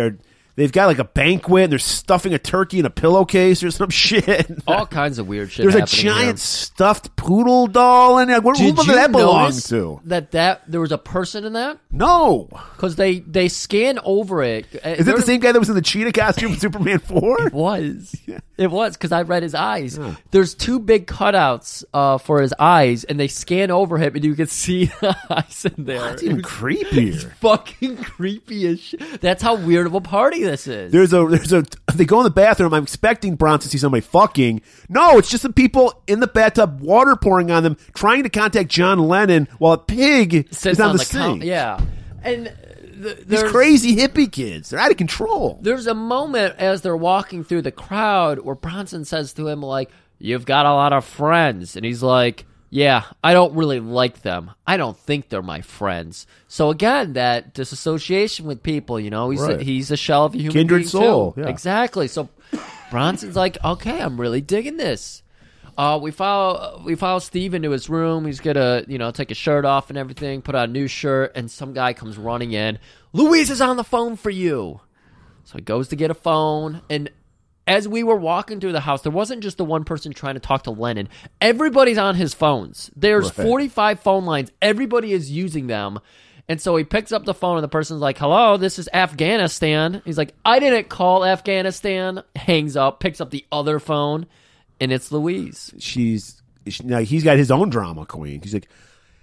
They've got like a banquet and they're stuffing a turkey in a pillowcase or some shit. All kinds of weird shit. There's a happening giant here. stuffed poodle doll in there. Where Did who you that belong notice to? that that there was a person in that? No. Because they they scan over it. Is it the same guy that was in the cheetah costume in Superman four? It was. Yeah. It was because I read his eyes. Huh. There's two big cutouts uh, for his eyes, and they scan over him, and you can see the eyes in there. That's even creepier. Fucking creepy as shit. That's how weird of a party this is. There's a there's a they go in the bathroom. I'm expecting Bronson to see somebody fucking. No, it's just the people in the bathtub, water pouring on them, trying to contact John Lennon while a pig Sits is on, on the, the sink. count. Yeah, and th- These there's, crazy hippie kids, they're out of control. there's a moment as they're walking through the crowd where Bronson says to him like, "You've got a lot of friends," and he's like, "Yeah, I don't really like them. I don't think they're my friends." So again, that disassociation with people, you know, he's Right. a, he's a shell of a human Kindred being soul, too. yeah. Exactly. So Bronson's like, "Okay, I'm really digging this." Uh, we follow we follow Steve into his room. He's gonna, you know, take his shirt off and everything, put on a new shirt, and some guy comes running in. "Louise is on the phone for you." So he goes to get a phone, and as we were walking through the house, there wasn't just the one person trying to talk to Lennon. Everybody's on his phones. There's Right. forty-five phone lines. Everybody is using them. And so he picks up the phone, and the person's like, "Hello, this is Afghanistan." He's like, "I didn't call Afghanistan." Hangs up, picks up the other phone, and it's Louise. She's she, now he's got his own drama queen. He's like,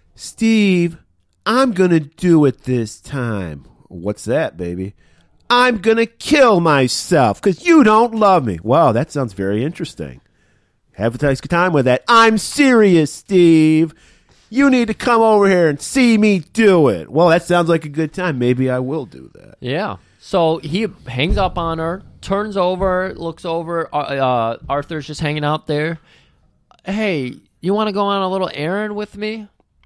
Steve, I'm gonna do it this time. What's that, baby? I'm gonna kill myself because you don't love me. Wow, that sounds very interesting. Have a nice time with that. I'm serious, Steve. You need to come over here and see me do it. Well, that sounds like a good time. Maybe I will do that. Yeah. So he hangs up on her, turns over, looks over. Uh, uh, Arthur's just hanging out there. "Hey, you want to go on a little errand with me?"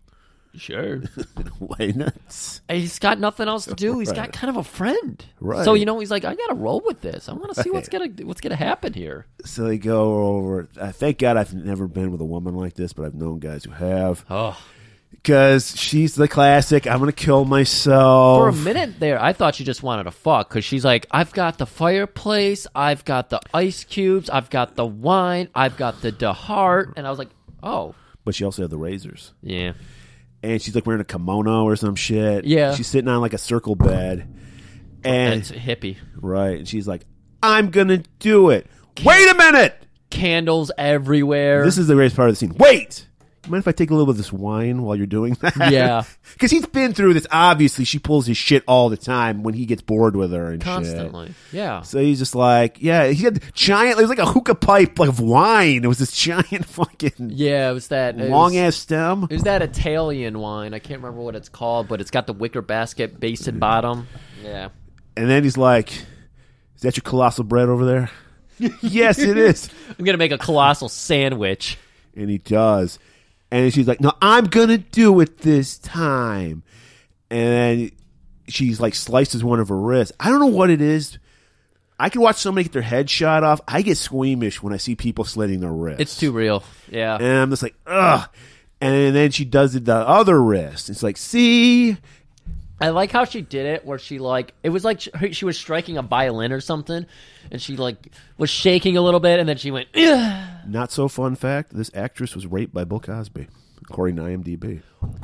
"Sure." Why not? He's got nothing else to do. He's Right. got kind of a friend. Right. So, you know, he's like, I got to roll with this. I want to see Right. what's going to what's gonna happen here. So they go over. Uh, thank God I've never been with a woman like this, but I've known guys who have. Oh. Because she's the classic, I'm going to kill myself. For a minute there, I thought she just wanted to fuck because she's like, I've got the fireplace, I've got the ice cubes, I've got the wine, I've got the DeHart. And I was like, oh. But she also had the razors. Yeah. And she's like wearing a kimono or some shit. Yeah. She's sitting on like a circle bed. And, And it's a hippie. right. And she's like, I'm going to do it. Wait a minute. Candles everywhere. This is the greatest part of the scene. Wait. Mind if I take a little bit of this wine while you're doing that? Yeah. Because he's been through this. Obviously, she pulls his shit all the time when he gets bored with her and Constantly. shit. Yeah. So he's just like, yeah, he had giant, it was like a hookah pipe like of wine. It was this giant fucking Yeah, it was that. it long was- ass stem. It was that Italian wine. I can't remember what it's called, but it's got the wicker basket basted bottom. Yeah. And then he's like, is that your colossal bread over there? Yes, it is. I'm going to make a colossal sandwich. And he does. And she's like, no, I'm going to do it this time. And then she's like slices one of her wrists. I don't know what it is. I can watch somebody get their head shot off. I get squeamish when I see people slitting their wrists. It's too real. Yeah. And I'm just like, ugh. And then she does it the other wrist. It's like, see? I like how she did it where she like, it was like she, she was striking a violin or something and she like was shaking a little bit and then she went, ugh. Not so fun fact, this actress was raped by Bill Cosby, according to I M D B.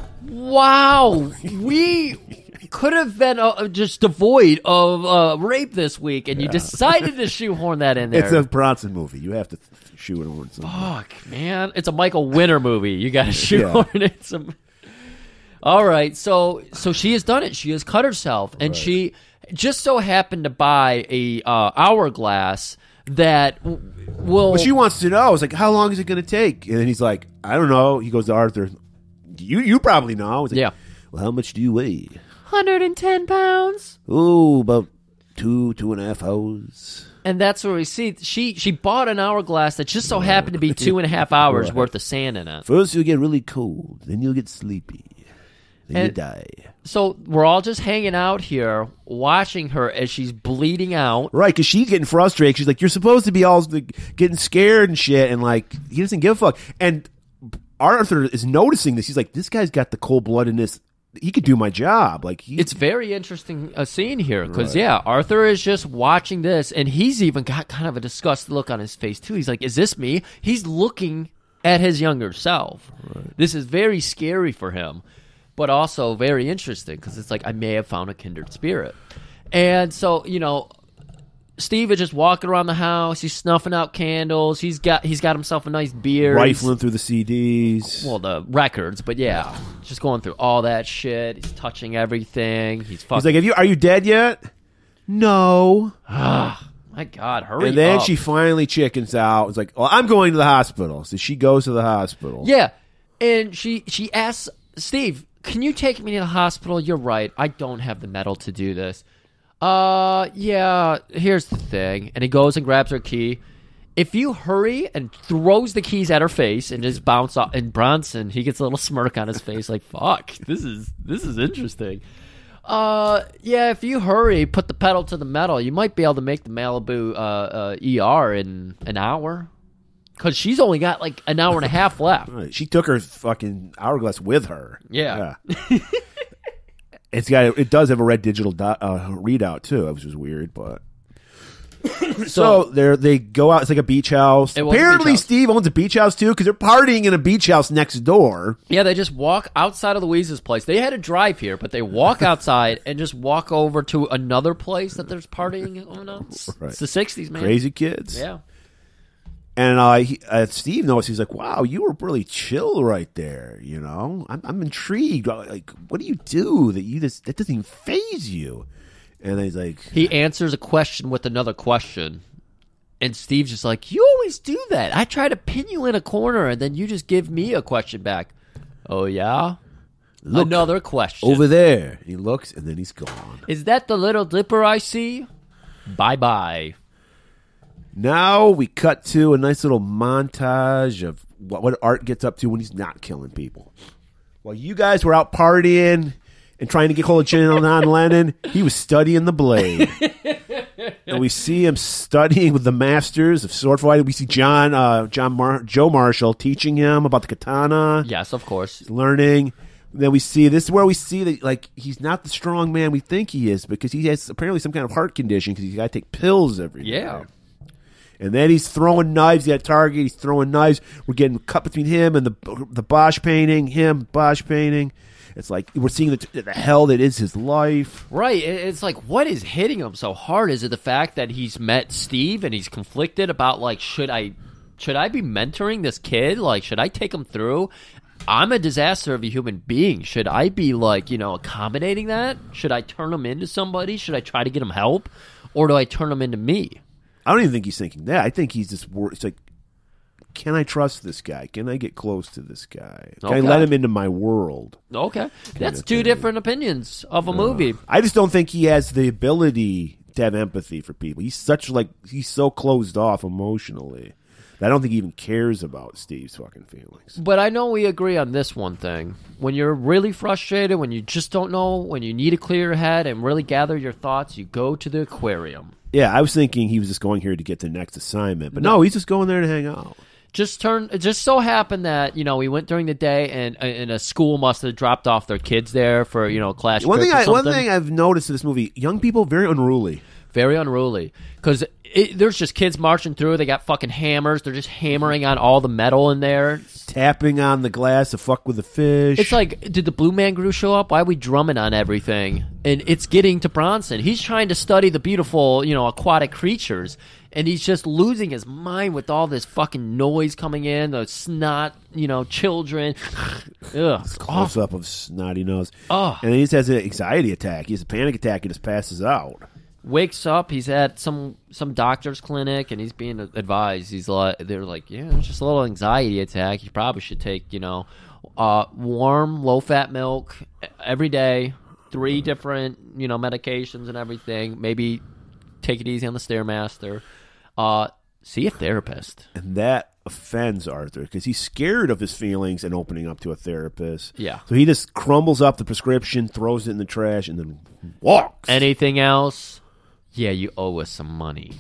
Wow. We could have been uh, just devoid of uh, rape this week and you decided to shoehorn that in there. It's a Bronson movie. You have to th- shoe it on something. Fuck, man. It's a Michael Winner movie. You got to shoehorn it some... All right, so so she has done it. She has cut herself, and Right. she just so happened to buy a uh, hourglass that w- will. What she wants to know is like, how long is it going to take? And then he's like, I don't know. He goes to Arthur. You you probably know. He's like, Yeah. Well, how much do you weigh? one hundred ten pounds. Oh, about two two and a half hours. And that's where we see she she bought an hourglass that just so happened to be two and a half hours Right. worth of sand in it. First you'll get really cold, then you'll get sleepy, then you And- die. So we're all just hanging out here, watching her as she's bleeding out. Right, because she's getting frustrated. She's like, you're supposed to be all like, getting scared and shit, and like, he doesn't give a fuck. And Arthur is noticing this. He's like, this guy's got the cold bloodedness he could do my job. Like he, It's very interesting a scene here because right. yeah, Arthur is just watching this, and he's even got kind of a disgusted look on his face too. He's like, "Is this me?" He's looking at his younger self. Right. This is very scary for him, but also very interesting because it's like I may have found a kindred spirit. And so you know, Steve is just walking around the house. He's snuffing out candles. He's got he's got himself a nice beer. Rifling through the C Ds. Well, the records, but yeah, just going through all that shit. He's touching everything. He's fucking. He's like, "Have you? Are you dead yet?" No. Ah, my God, hurry! And then up. she finally chickens out. It's like, "Well, I'm going to the hospital." So she goes to the hospital. Yeah, and she she asks Steve, "Can you take me to the hospital?" You're right. I don't have the metal to do this. Uh, yeah, here's the thing. And he goes and grabs her key. If you hurry and throws the keys at her face and just bounce off, and Bronson, he gets a little smirk on his face like, fuck, this is, this is interesting. Uh, yeah, if you hurry, put the pedal to the metal, you might be able to make the Malibu, uh, uh E R in an hour. Cause she's only got like an hour and a half left. Right. She took her fucking hourglass with her. Yeah. yeah. It's got it does have a red digital dot, uh, readout too, which is weird, but so, so they they go out. It's like a beach house. Apparently, beach house. Steve owns a beach house too because they're partying in a beach house next door. Yeah, they just walk outside of Louise's place. They had to drive here, but they walk outside and just walk over to another place that there's partying going on. It's, right. It's the sixties, man. Crazy kids. Yeah. And uh, he, uh, Steve knows. He's like, "Wow, you were really chill right there. You know, I'm, I'm intrigued. Like, what do you do that you just that doesn't even faze you?" And then he's like, he answers a question with another question, and Steve's just like, "You always do that. I try to pin you in a corner, and then you just give me a question back." Oh yeah, Look, another question over there. He looks, and then he's gone. Is that the Little Dipper I see? Bye bye. Now we cut to a nice little montage of what, what Art gets up to when he's not killing people. While you guys were out partying and trying to get hold of John Lennon, he was studying the blade. And we see him studying with the masters of sword fighting. We see John, uh, John Mar- Joe Marshall teaching him about the katana. Yes, of course. He's learning. And then we see, this is where we see that like he's not the strong man we think he is because he has apparently some kind of heart condition because he's got to take pills every day. Yeah. And then he's throwing knives. He got a target. He's throwing knives. We're getting cut between him and the the Bosch painting. Him, Bosch painting. It's like we're seeing the, the hell that is his life. Right. It's like, what is hitting him so hard? Is it the fact that he's met Steve and he's conflicted about, like, should I should I be mentoring this kid? Like, should I take him through? I'm a disaster of a human being. Should I be, like, you know, accommodating that? Should I turn him into somebody? Should I try to get him help? Or do I turn him into me? I don't even think he's thinking that. I think he's just wor- it's like, can I trust this guy? Can I get close to this guy? Can okay. I let him into my world? Okay. That's two thing. different opinions of a uh, movie. I just don't think he has the ability to have empathy for people. He's such like he's so closed off emotionally that I don't think he even cares about Steve's fucking feelings. But I know we agree on this one thing. When you're really frustrated, when you just don't know, when you need to clear your head and really gather your thoughts, you go to the aquarium. Yeah, I was thinking he was just going here to get the next assignment, but no, no he's just going there to hang out. Just turn. It just so happened that you know we went during the day, and and a school must have dropped off their kids there for you know class. One trip thing, or I, something. one thing I've noticed in this movie: young people very unruly, very unruly. Because there's just kids marching through. They got fucking hammers. They're just hammering on all the metal in there, tapping on the glass to fuck with the fish. It's like, did the Blue Man Group show up? Why are we drumming on everything? And it's getting to Bronson. He's trying to study the beautiful, you know, aquatic creatures. And he's just losing his mind with all this fucking noise coming in, the snot, you know, children. Ugh. Close up of snotty nose. Oh. And he just has an anxiety attack. He has a panic attack and just passes out. Wakes up, he's at some some doctor's clinic, and he's being advised. He's like, they're like, yeah, it's just a little anxiety attack. You probably should take, you know, uh, warm, low-fat milk every day, three different, you know, medications and everything. Maybe take it easy on the Stairmaster. Uh, see a therapist. And that offends Arthur because he's scared of his feelings and opening up to a therapist. Yeah. So he just crumbles up the prescription, throws it in the trash, and then walks. Anything else? Yeah, you owe us some money.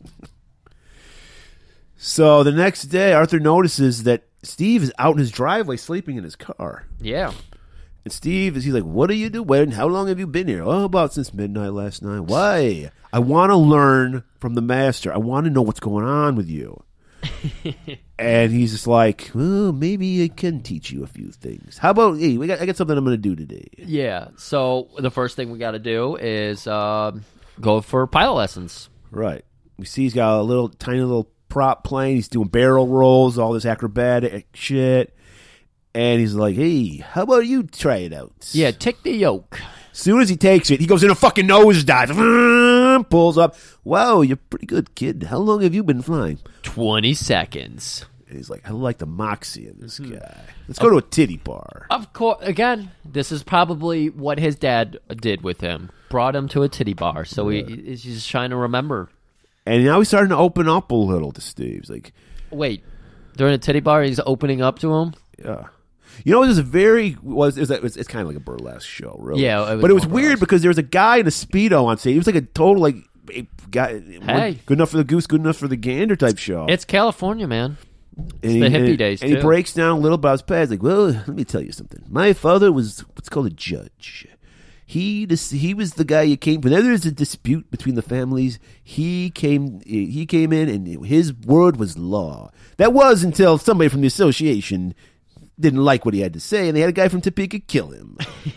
So the next day, Arthur notices that Steve is out in his driveway sleeping in his car. Yeah. And Steve is he's like, what are you doing? How long have you been here? Oh, about since midnight last night. Why? I want to learn from the master. I want to know what's going on with you. And he's just like, well, maybe I can teach you a few things. How about, hey, we got, I got something I'm going to do today. Yeah. So the first thing we got to do is uh, go for pilot lessons. Right. We see he's got a little tiny little prop plane. He's doing barrel rolls, all this acrobatic shit. And he's like, hey, how about you try it out? Yeah, take the yoke. As soon as he takes it, he goes in a fucking nosedive. Pulls up. Wow, you're pretty good, kid. How long have you been flying? twenty seconds. And he's like, I like the moxie in this guy. Let's go to a titty bar. Of course, again, this is probably what his dad did with him. Brought him to a titty bar. So he, he's just trying to remember. And now he's starting to open up a little to Steve. He's like, wait, during a titty bar, he's opening up to him? yeah. You know, it was a very was it was, it was it's kind of like a burlesque show, really. Yeah, it was but it was more weird burlesque. because there was a guy in a Speedo on stage. He was like a total like guy. Hey. Good enough for the goose, good enough for the gander type show. It's California, man. and the he, hippie and, days, and he too. breaks down a little about his past. Like, well, let me tell you something. My father was what's called a judge. He dis- he was the guy you came. Whenever there's a dispute between the families, he came he came in and his word was law. That was until somebody from the association didn't like what he had to say, and they had a guy from Topeka kill him.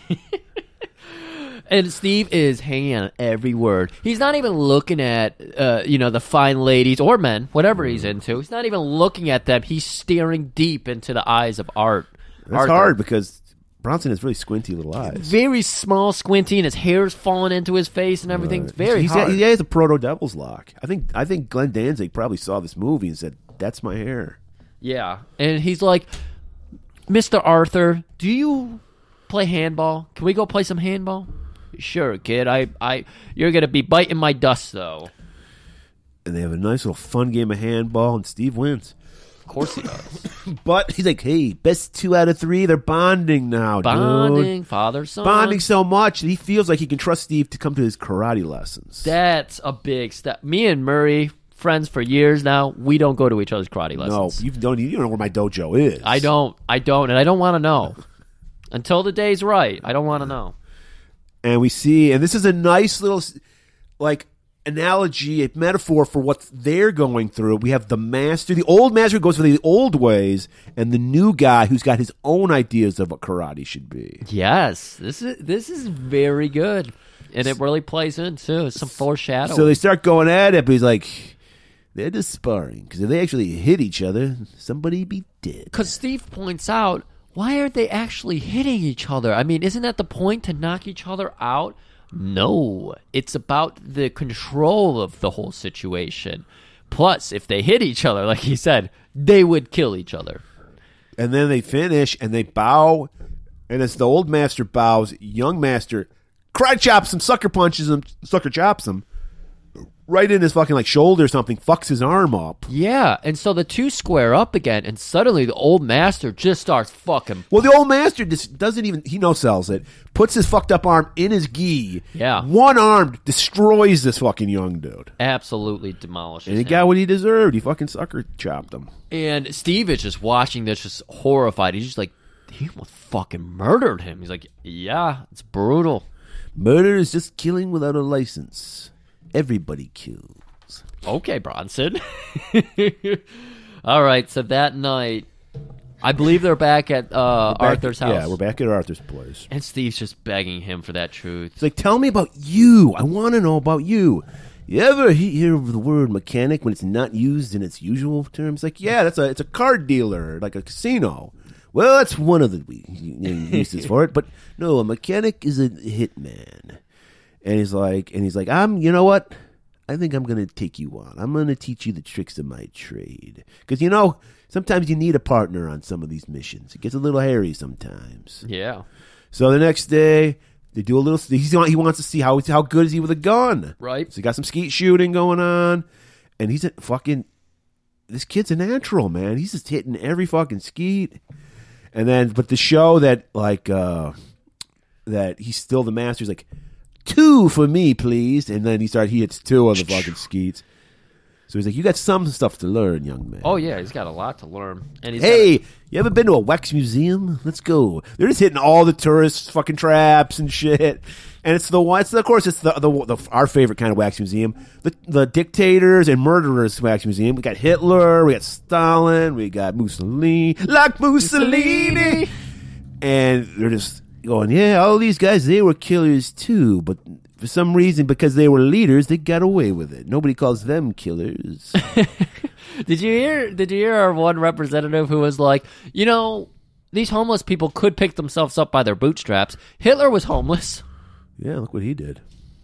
And Steve is hanging on every word. He's not even looking at, uh, you know, the fine ladies or men, whatever he's into. He's not even looking at them. He's staring deep into the eyes of Art. That's Arthur. hard because Bronson has really squinty little eyes. Very small, squinty, and his hair's falling into his face and everything. It's very He's hard. got, he has a proto devil's lock. I think I think Glenn Danzig probably saw this movie and said, "That's my hair." Yeah, and he's like, Mister Arthur, do you play handball? Can we go play some handball? Sure, kid. I, I, you're gonna be biting my dust, though. And they have a nice little fun game of handball, and Steve wins. Of course he does. But he's like, "Hey, best two out of three. They're bonding now, Bonding, dude. father, son. Bonding so much that he feels like he can trust Steve to come to his karate lessons." That's a big step. Me and Murray, friends for years now, we don't go to each other's karate no, lessons. you don't. You don't know where my dojo is. I don't. I don't, and I don't want to know. Until the day's right, I don't want to know. And we see, and this is a nice little, like, analogy, a metaphor for what they're going through. We have the master, the old master who goes for the old ways, and the new guy who's got his own ideas of what karate should be. Yes, this is this is very good, and it really plays in too. Some foreshadowing. So they start going at it, but he's like, they're just sparring, because if they actually hit each other, somebody'd be dead. Because Steve points out, why aren't they actually hitting each other? I mean, isn't that the point, to knock each other out? No, it's about the control of the whole situation. Plus, if they hit each other, like he said, they would kill each other. And then they finish, and they bow, and as the old master bows, young master karate chops him, sucker punches him, sucker chops him, right in his fucking like shoulder or something, fucks his arm up. Yeah, and so the two square up again, and suddenly the old master just starts fucking... Well, the old master just doesn't even, he no sells it, puts his fucked up arm in his gi. Yeah. One arm destroys this fucking young dude. absolutely demolishes And he him. got what he deserved. He fucking sucker chopped him. And Steve is just watching this, just horrified. He's just like, he almost fucking murdered him. He's like, yeah, it's brutal. Murder is just killing without a license. Everybody kills. Okay, Bronson. All right, so that night, I believe they're back at uh, Back- Arthur's house. Yeah, we're back at Arthur's place. And Steve's just begging him for that truth. It's like, tell me about you. I want to know about you. You ever he- hear of the word mechanic when it's not used in its usual terms? Like, yeah, that's a it's a card dealer, like a casino. Well, that's one of the we- uses for it. But no, a mechanic is a hitman. And he's like, and he's like, I'm. You know what? I think I'm gonna take you on. I'm gonna teach you the tricks of my trade. Because you know, sometimes you need a partner on some of these missions. It gets a little hairy sometimes. Yeah. So the next day, they do a little. He's, he wants to see how how good is he with a gun, Right. So he got some skeet shooting going on, and he's a fucking. This kid's a natural, man. He's just hitting every fucking skeet, and then but the show that like uh that he's still the master. He's like, two for me, please, and then he started. He hits two of the fucking skeets. So he's like, you got some stuff to learn, young man. Oh yeah, he's got a lot to learn. And he's Hey, got a- you ever been to a wax museum? Let's go. They're just hitting all the tourist fucking traps and shit. And it's the one. It's of course it's the, the, the our favorite kind of wax museum, the the dictators and murderers wax museum. We got Hitler, we got Stalin, we got Mussolini, like Mussolini, and they're just going, yeah, all these guys, they were killers too, but for some reason, because they were leaders, they got away with it. Nobody calls them killers. Did you hear? Did you hear our one representative who was like, you know, these homeless people could pick themselves up by their bootstraps. Hitler was homeless. Yeah, look what he did.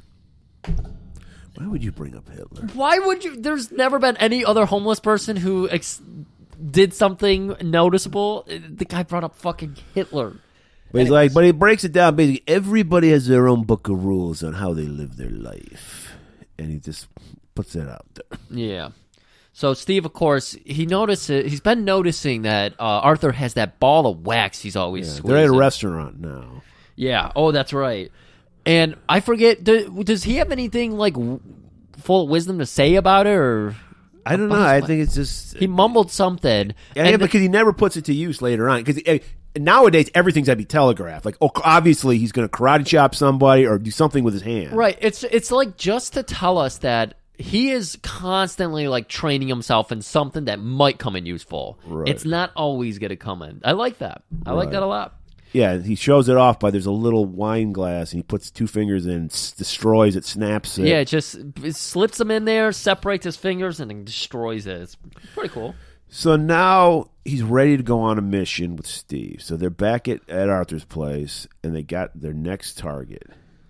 Why would you bring up Hitler? Why would you? There's never been any other homeless person who ex- did something noticeable. The guy brought up fucking Hitler. But he's like, but he breaks it down. Basically, everybody has their own book of rules on how they live their life, and he just puts it out there. Yeah. So Steve, of course, he notices. He's been noticing that uh, Arthur has that ball of wax. He's always Yeah, squeezing. they're at a restaurant now. Yeah. Oh, that's right. And I forget. Do, does he have anything like w- full of wisdom to say about it, or I don't know. I think it's just he mumbled something. yeah, and because he never puts it to use later on. Because uh, nowadays everything's got to be telegraphed. Like, oh, obviously he's going to karate chop somebody or do something with his hand. Right. It's it's like just to tell us that he is constantly like training himself in something that might come in useful. Right. It's not always going to come in. I like that. I like Right. that a lot. Yeah, he shows it off by there's a little wine glass and he puts two fingers in, s- destroys it, snaps it. Yeah, it just it slips him in there, separates his fingers, and then destroys it. It's pretty cool. So now he's ready to go on a mission with Steve. So they're back at, at Arthur's place and they got their next target.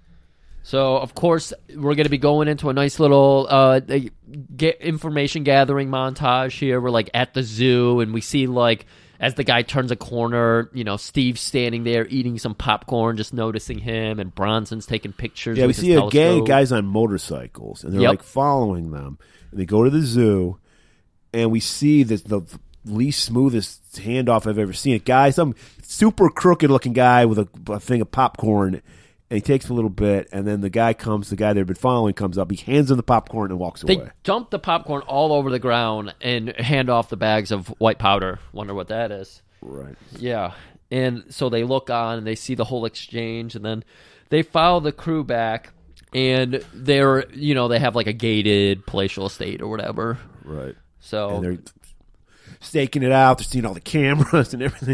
So, of course, we're going to be going into a nice little uh, get information gathering montage here. We're like at the zoo, and we see like as the guy turns a corner, you know, Steve's standing there eating some popcorn, just noticing him, and Bronson's taking pictures. Yeah, we with see his a gang of telescope. guys on motorcycles, and they're Yep. like following them. And they go to the zoo, and we see this, the least smoothest handoff I've ever seen. A guy, some super crooked looking guy with a, a thing of popcorn, and he takes a little bit, and then the guy comes, the guy they've been following comes up, he hands him the popcorn and walks They away. dump the popcorn all over the ground and hand off the bags of white powder. Wonder what that is. Right. Yeah. And so they look on and they see the whole exchange, and then they follow the crew back, and they're, you know, they have like a gated palatial estate or whatever. Right. So And they're staking it out. They're seeing all the cameras and everything.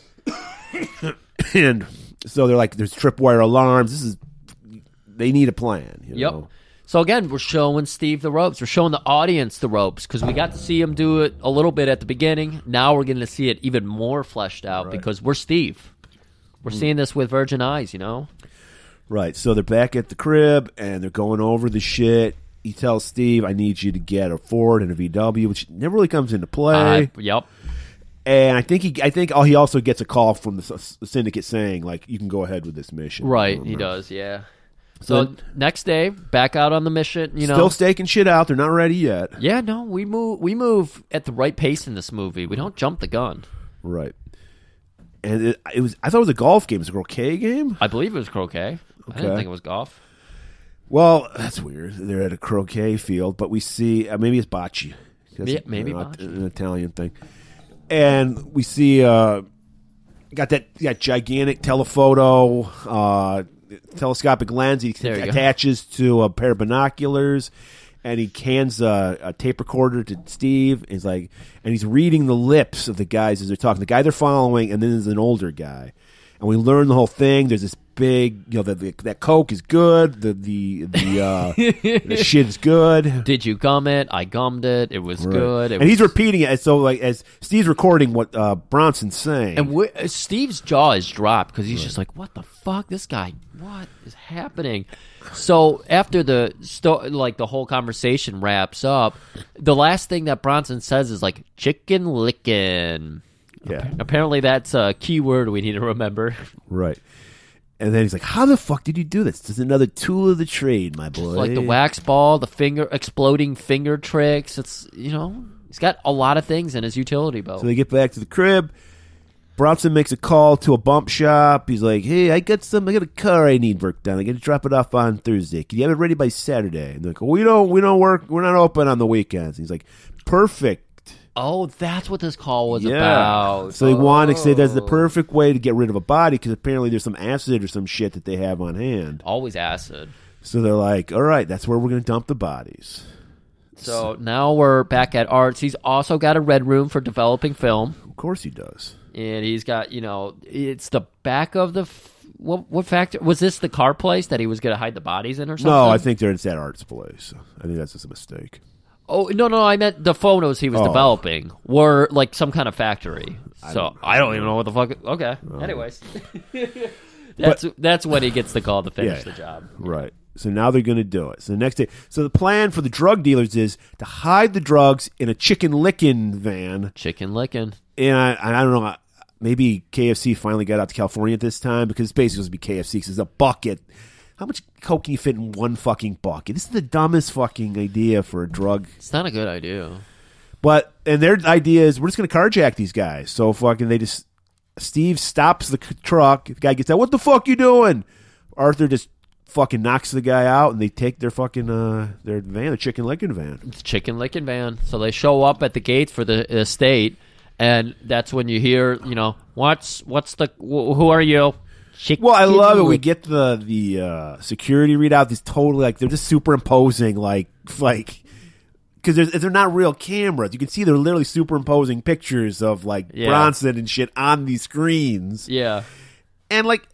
And so they're like, there's tripwire alarms. This is, they need a plan. You Yep. know? So again, we're showing Steve the ropes. We're showing the audience the ropes because we got to see him do it a little bit at the beginning. Now we're going to see it even more fleshed out because we're Steve. We're seeing this with virgin eyes, you know? Right. So they're back at the crib and they're going over the shit. He tells Steve, I need you to get a Ford and a V W, which never really comes into play. Uh, yep. And I think he, I think oh, he also gets a call from the, s- the syndicate saying, like, you can go ahead with this mission. Right, he Remember? does, yeah. So Then- next day, back out on the mission, you know. Still staking shit out. They're not ready yet. Yeah, no, we move we move at the right pace in this movie. We don't jump the gun. Right. And it, it was, I thought it was a golf game. It was a croquet game? I believe it was croquet. I didn't Okay. think it was golf. Well, that's weird. They're at a croquet field, but we see uh, maybe it's bocce. That's Yeah, maybe an, bocce. an Italian thing. And we see uh, got that that gigantic telephoto, uh, telescopic lens. He There you go. attaches to a pair of binoculars, and he hands a, a tape recorder to Steve. And he's like, and he's reading the lips of the guys as they're talking. The guy they're following, and then there's an older guy. And we learn the whole thing. There's this big, you know, the, the, that Coke is good. The the the, uh, the shit is good. Did you gum it? I gummed it. It was Right. good. It and he's was- repeating it. So like as Steve's recording what uh, Bronson's saying. And we, uh, Steve's jaw is dropped because he's just like, "What the fuck? This guy? What is happening?" So after the sto- like the whole conversation wraps up, the last thing that Bronson says is like "chicken lickin'." Yeah. Apparently, that's a key word we need to remember. Right. And then he's like, how the fuck did you do this? This is another tool of the trade, my boy. Like the wax ball, the finger exploding finger tricks. It's, you know, he's got a lot of things in his utility belt. So they get back to the crib, Bronson makes a call to a bump shop. He's like, hey, I got some, I got a car I need work done. I got to drop it off on Thursday. Can you have it ready by Saturday? And they're like, we don't, we don't work, we're not open on the weekends. He's like, perfect. Oh, that's what this call was Yeah. about. So they oh. want to say that's the perfect way to get rid of a body because apparently there's some acid or some shit that they have on hand. Always acid. So they're like, all right, that's where we're going to dump the bodies. So now we're back at Art's. He's also got a red room for developing film. Of course he does. And he's got, you know, it's the back of the... F- what what factor? Was this the car place that he was going to hide the bodies in or something? No, I think they're it's at Art's place. I think that's just a mistake. Oh, no, no, I meant the photos he was Oh. developing were like some kind of factory. I So don't- I don't even know what the fuck... Okay, anyways. that's that's when he gets the call to finish Yeah. the job. Right. So now they're going to do it. So the next day, so the plan for the drug dealers is to hide the drugs in a chicken licking van. Chicken licking. And I, I don't know, maybe K F C finally got out to California at this time because it's basically supposed to be K F C because it's a bucket. How much coke can you fit in one fucking bucket? This is the dumbest fucking idea for a drug. It's not a good idea. But, and their idea is we're just going to carjack these guys. So fucking they just, Steve stops the c- truck. The guy gets out. What the fuck you doing? Arthur just fucking knocks the guy out and they take their fucking, uh, their van, a chicken licking van. It's chicken licking van. So they show up at the gates for the estate, and that's when you hear, you know, what's what's the wh- who are you? Chicken Well, I love it. We lick- get the the uh, security readout. These totally like they're just superimposing like like because they're not real cameras. You can see they're literally superimposing pictures of like Yeah. Bronson and shit on these screens. Yeah. And like,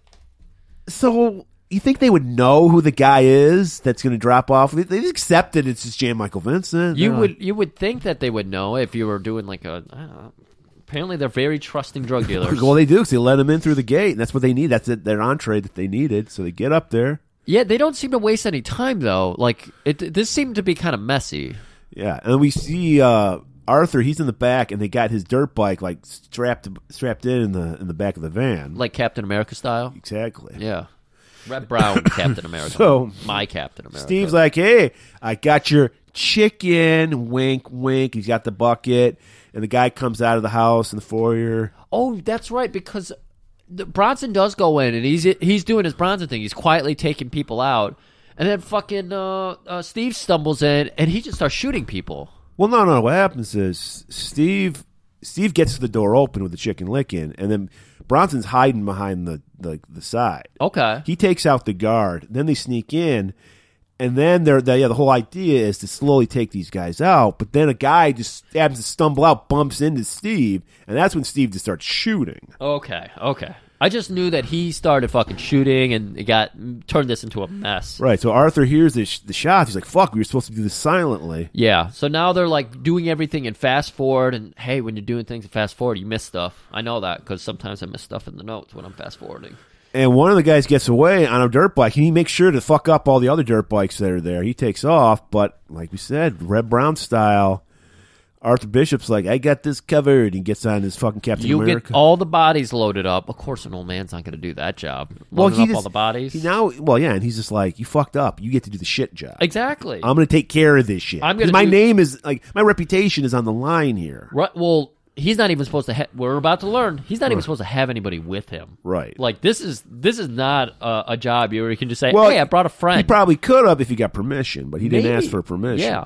so you think they would know who the guy is that's going to drop off? They just accept it. It's just Jan Michael Vincent. You They're would like, you would think that they would know if you were doing like a. I don't know, apparently, they're very trusting drug dealers. well, they do because they let him in through the gate, and that's what they need. That's it, their entree that they needed. So they get up there. Yeah, they don't seem to waste any time though. Like it, this seemed to be kind of messy. Yeah, and we see uh, Arthur. He's in the back, and they got his dirt bike like strapped strapped in in the in the back of the van, Like Captain America style. exactly. Yeah. Red Brown Captain America. So, my Captain America. Steve's like, "Hey, I got your chicken." Wink, wink. He's got the bucket, and the guy comes out of the house in the foyer. Oh, that's right, because the, Bronson does go in, and he's he's doing his Bronson thing. He's quietly taking people out, and then fucking uh, uh, Steve stumbles in, and he just starts shooting people. Well, no, no. What happens is Steve Steve gets the door open with the chicken licking, and then Bronson's hiding behind the, the, the side. Okay. He takes out the guard. Then they sneak in, and then they're the, yeah. The whole idea is to slowly take these guys out. But then a guy just happens to stumble out, bumps into Steve, and that's when Steve just starts shooting. Okay, okay. I just knew that he started fucking shooting, and it got turned this into a mess. Right. So Arthur hears the, sh- the shots. He's like, "Fuck, we were supposed to do this silently." Yeah, so now they're like doing everything in fast forward, and hey, when you're doing things in fast forward, you miss stuff. I know that because sometimes I miss stuff in the notes when I'm fast forwarding. And one of the guys gets away on a dirt bike, and he makes sure to fuck up all the other dirt bikes that are there. He takes off, but like we said, Red Brown style, Arthur Bishop's like, "I got this covered." He gets on his fucking Captain You America. get all the bodies loaded up. Of course, an old man's not going to do that job. well, Loading he up just, all the bodies. He now, well, yeah, and he's just like, "You fucked up. You get to do the shit job. Exactly. I'm going to take care of this shit. I'm 'Cause gonna my do- name is like my reputation is on the line here." Right, well, he's not even supposed to. Ha- we're about to learn. He's not even supposed to have anybody with him. Right. Like this is this is not a, a job where you can just say, Well, "Hey, I brought a friend." He probably could have if he got permission, but he didn't Maybe. ask for permission. Yeah.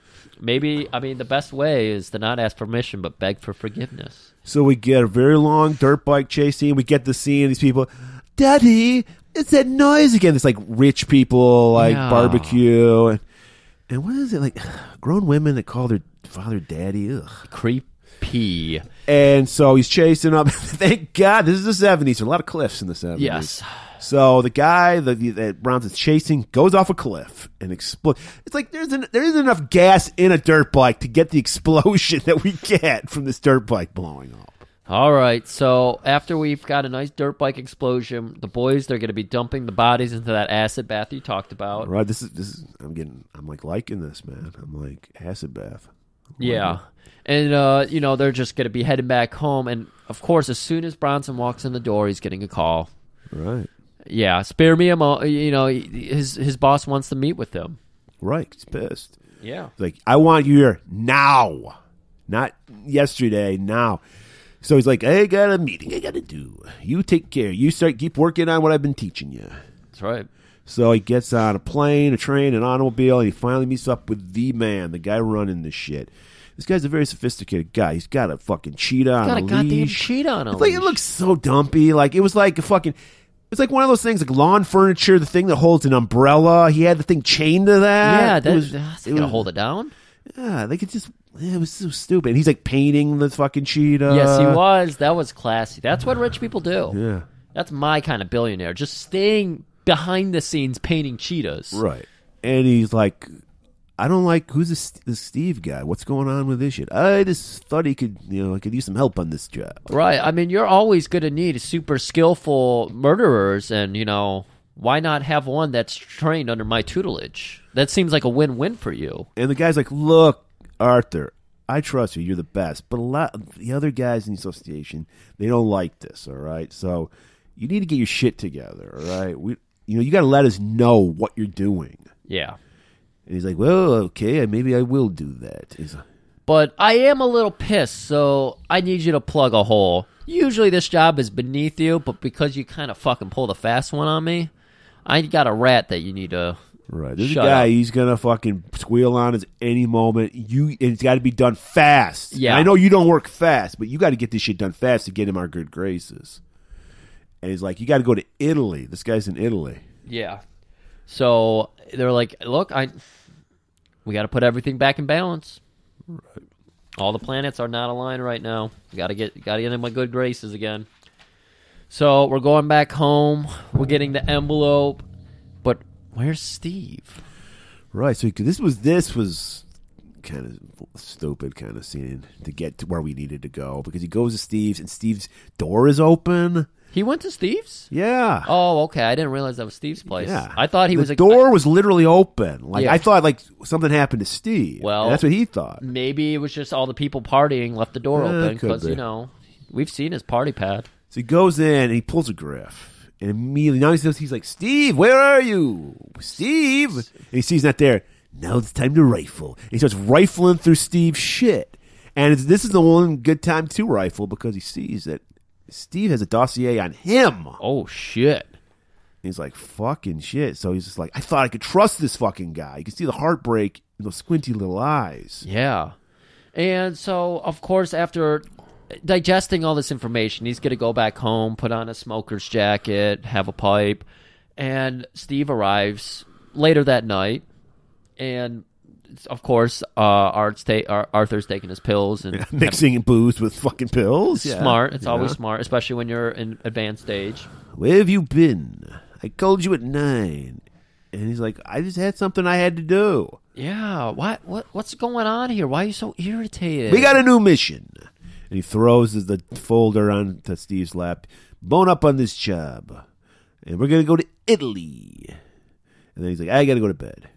Maybe, I mean, the best way is to not ask permission, but beg for forgiveness. So we get a very long dirt bike chase scene. We get the scene of these people, "Daddy, it's that noise again." It's like rich people, like Yeah. barbecue. And, and what is it? Like grown women that call their father daddy. Ugh. Creepy. And so he's chasing up. Thank God. This is the seventies. There are a lot of cliffs in the seventies. Yes. So the guy that, that Bronson's chasing goes off a cliff and explodes. It's like there's an, there isn't enough gas in a dirt bike to get the explosion that we get from this dirt bike blowing up. All right, so after we've got a nice dirt bike explosion, the boys, they're going to be dumping the bodies into that acid bath you talked about. Right. This is this is. I'm getting. I'm like liking this, man. I'm like acid bath. Yeah. And, uh, you know, they're just going to be heading back home. And, of course, as soon as Bronson walks in the door, he's getting a call. Right. Yeah, spare me a mo. You know, his his boss wants to meet with him. Right. He's pissed. Yeah. He's like, "I want you here now, not yesterday. Now." So he's like, I got a meeting I got to do. You take care. You start keep working on what I've been teaching you. That's right. So he gets on a plane, a train, an automobile, and he finally meets up with the man, the guy running this shit. This guy's a very sophisticated guy. He's got a fucking cheetah on Got a a goddamn leash. cheetah on a It's like, leash. it looks so dumpy. Like, it was like a fucking... It's like one of those things, like lawn furniture, the thing that holds an umbrella. He had the thing chained to that. Yeah, that, it was, that's it gonna was- hold it down. Yeah, they could just... It was so stupid. And he's like painting the fucking cheetah. Yes, he was. That was classy. That's what rich people do. Yeah. That's my kind of billionaire. Just staying behind the scenes painting cheetahs. Right. And he's like, I don't like, who's this, this Steve guy? What's going on with this shit? I just thought he could, you know, I could use some help on this job. Right. I mean, you're always going to need super skillful murderers, and, you know, why not have one that's trained under my tutelage? That seems like a win-win for you. And the guy's like, look, Arthur, I trust you. You're the best. But a lot of the other guys in the association, they don't like this, all right? So you need to get your shit together, all right? We, you know, you got to let us know what you're doing. Yeah. And he's like, well, okay, maybe I will do that. He's like, But I am a little pissed, so I need you to plug a hole. Usually this job is beneath you, but because you kind of fucking pulled a fast one on me, I got a rat that you need to right. There's shut a guy, up. he's going to fucking squeal on us any moment. You, and it's got to be done fast. Yeah. And I know you don't work fast, but you got to get this shit done fast to get him our good graces. And he's like, you got to go to Italy. This guy's in Italy. Yeah. So they're like, look, I we got to put everything back in balance. Right. All the planets are not aligned right now. Got to get got to get in my good graces again. So we're going back home. We're getting the envelope, but where's Steve? Right. So this was this was kind of stupid kind of scene to get to where we needed to go, because he goes to Steve's and Steve's door is open. He went to Steve's? Yeah. Oh, okay. I didn't realize that was Steve's place. Yeah. I thought he the was a door was literally open. Like Yeah. I thought, like something happened to Steve. Well, And that's what he thought. Maybe it was just all the people partying left the door Eh, open could because be. you know we've seen his party pad. So he goes in and he pulls a griff, and immediately now he says, he's like, Steve, where are you, Steve? And he sees not there. Now it's time to rifle. And he starts rifling through Steve's shit, and it's, this is the one good time to rifle because he sees that Steve has a dossier on him. Oh shit! He's like, fucking shit. So he's just like, I thought I could trust this fucking guy. You can see the heartbreak in those squinty little eyes. Yeah. And so, of course, after digesting all this information, he's going to go back home, put on a smoker's jacket, have a pipe, and Steve arrives later that night. And, of course, uh, Art's ta- Ar- Arthur's taking his pills and Yeah, mixing booze with fucking pills. Yeah. smart. It's Yeah. always smart, especially when you're in advanced stage. Where have you been? I called you at nine. And he's like, I just had something I had to do. Yeah, what what what's going on here? Why are you so irritated? We got a new mission. And he throws the folder onto Steve's lap. Bone up on this job. And we're going to go to Italy. And then he's like, I got to go to bed.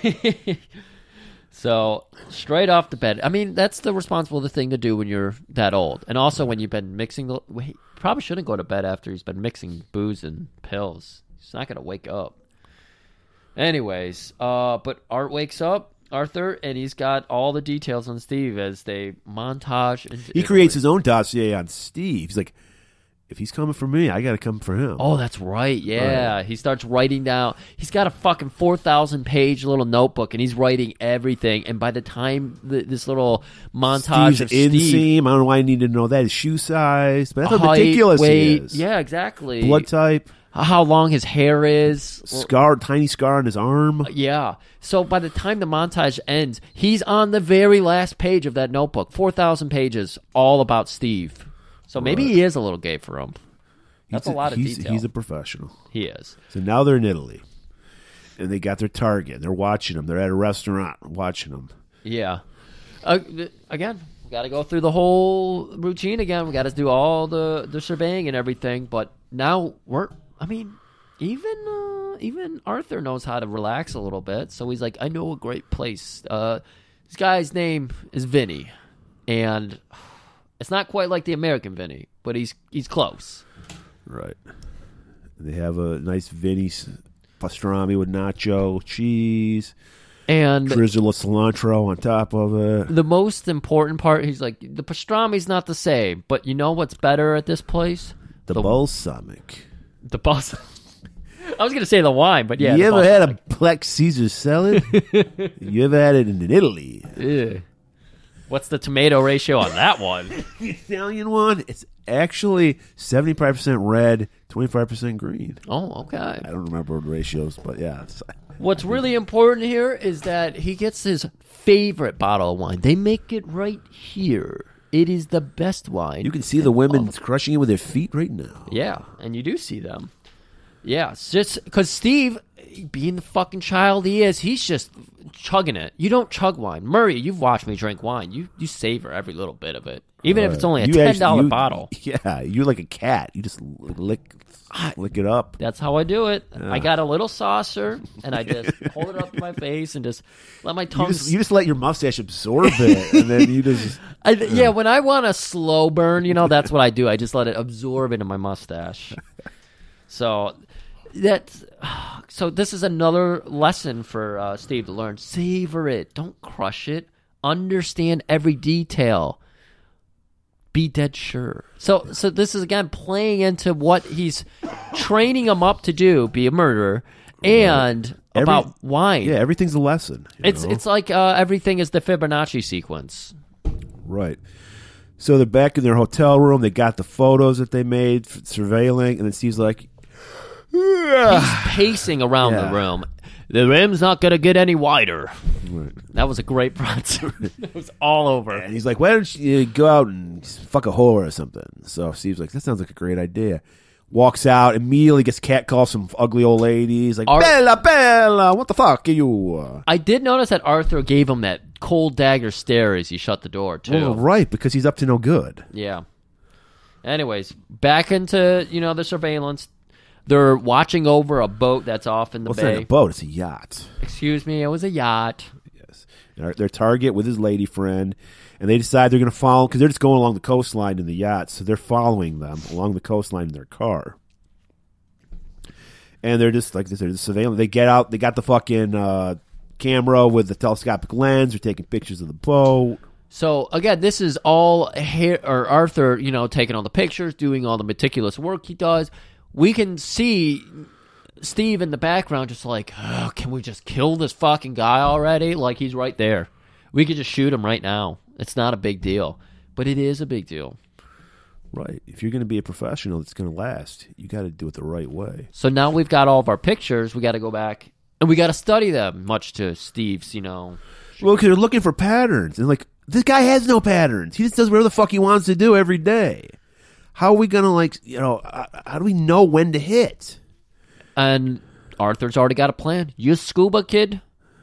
So, straight off the bed. I mean, that's the responsible thing to do when you're that old. And also when you've been mixing the... He probably shouldn't go to bed after he's been mixing booze and pills. He's not going to wake up. Anyways, uh, but Art wakes up, Arthur, and he's got all the details on Steve as they montage. Into He creates his own dossier on Steve. He's like, if he's coming for me, I got to come for him. Oh, that's right. Yeah. Right. He starts writing down. He's got a fucking four thousand page little notebook, and he's writing everything. And by the time the, this little montage Steve's of Steve... inseam, I don't know why I need to know that. His shoe size. But that's how height, ridiculous he weight, is. Yeah, exactly. Blood type. How long his hair is. Scar, tiny scar on his arm. Yeah. So by the time the montage ends, he's on the very last page of that notebook. four thousand pages, all about Steve. So maybe Right. he is a little gay for him. That's He's a lot of he's, detail. He's a professional. He is. So now they're in Italy. And they got their target. They're watching them. They're at a restaurant watching them. Yeah. Uh, th- again, we got to go through the whole routine again. We got to do all the, the surveying and everything. But now we're, I mean, even uh, even Arthur knows how to relax a little bit. So he's like, I know a great place. Uh, this guy's name is Vinny. And it's not quite like the American Vinny, but he's he's close. Right. They have a nice Vinny's pastrami with nacho cheese. And drizzle of cilantro on top of it. The most important part, he's like, the pastrami's not the same, but you know what's better at this place? The, the balsamic. The balsamic. I was going to say the wine, but yeah. You ever balsamic. had a black Caesar salad? You ever had it in Italy? Yeah. What's the tomato ratio on that one? The Italian one, it's actually seventy-five percent red, twenty-five percent green. Oh, okay. I don't remember the ratios, but yeah. It's, What's really important here is that he gets his favorite bottle of wine. They make it right here. It is the best wine. You can see the women crushing it with their feet right now. Yeah, and you do see them. Yeah, it's just because Steve, being the fucking child he is, he's just chugging it. You don't chug wine. Murray, you've watched me drink wine. You you savor every little bit of it, even uh, if it's only a you ten dollar actually, you, bottle. Yeah, you're like a cat. You just lick lick it up. That's how I do it. Yeah. I got a little saucer, and I just hold it up to my face and just let my tongue... You just, you just let your mustache absorb it, and then you just... I, yeah. yeah, when I want a slow burn, you know, that's what I do. I just let it absorb into my mustache. So... That's so. This is another lesson for uh, Steve to learn. Savor it. Don't crush it. Understand every detail. Be dead sure. So, so this is again playing into what he's training him up to do: be a murderer, and Every, about wine. Yeah, everything's a lesson. It's know? it's like uh, everything is the Fibonacci sequence. Right. So they're back in their hotel room. They got the photos that they made, surveilling, and then Steve's like. He's pacing around yeah. the room. The rim's not going to get any wider. Right. That was a great Bronson. It was all over. And he's like, why don't you go out and fuck a whore or something? So Steve's like, that sounds like a great idea. Walks out, immediately gets catcalled some ugly old ladies. Like, Ar- Bella, Bella, what the fuck are you? I did notice that Arthur gave him that cold dagger stare as he shut the door, too. Well, right, because he's up to no good. Yeah. Anyways, back into, you know, the surveillance. They're watching over a boat that's off in the well, bay. It's not a boat, it's a yacht. Excuse me, it was a yacht. Yes. Their, their target with his lady friend, and they decide they're going to follow, because they're just going along the coastline in the yacht, so they're following them along the coastline in their car. And they're just, like I said, they're just surveilling. They get out, they got the fucking uh, camera with the telescopic lens, they're taking pictures of the boat. So, again, this is all Har- or Arthur, you know, taking all the pictures, doing all the meticulous work he does. We can see Steve in the background just like, oh, can we just kill this fucking guy already? Like, he's right there. We could just shoot him right now. It's not a big deal. But it is a big deal. Right. If you're going to be a professional that's going to last, you got to do it the right way. So now we've got all of our pictures. We got to go back, and we got to study them, much to Steve's, you know. Well, because they're looking for patterns. And, like, this guy has no patterns. He just does whatever the fuck he wants to do every day. How are we going to, like, you know, how do we know when to hit? And Arthur's already got a plan. You scuba, kid?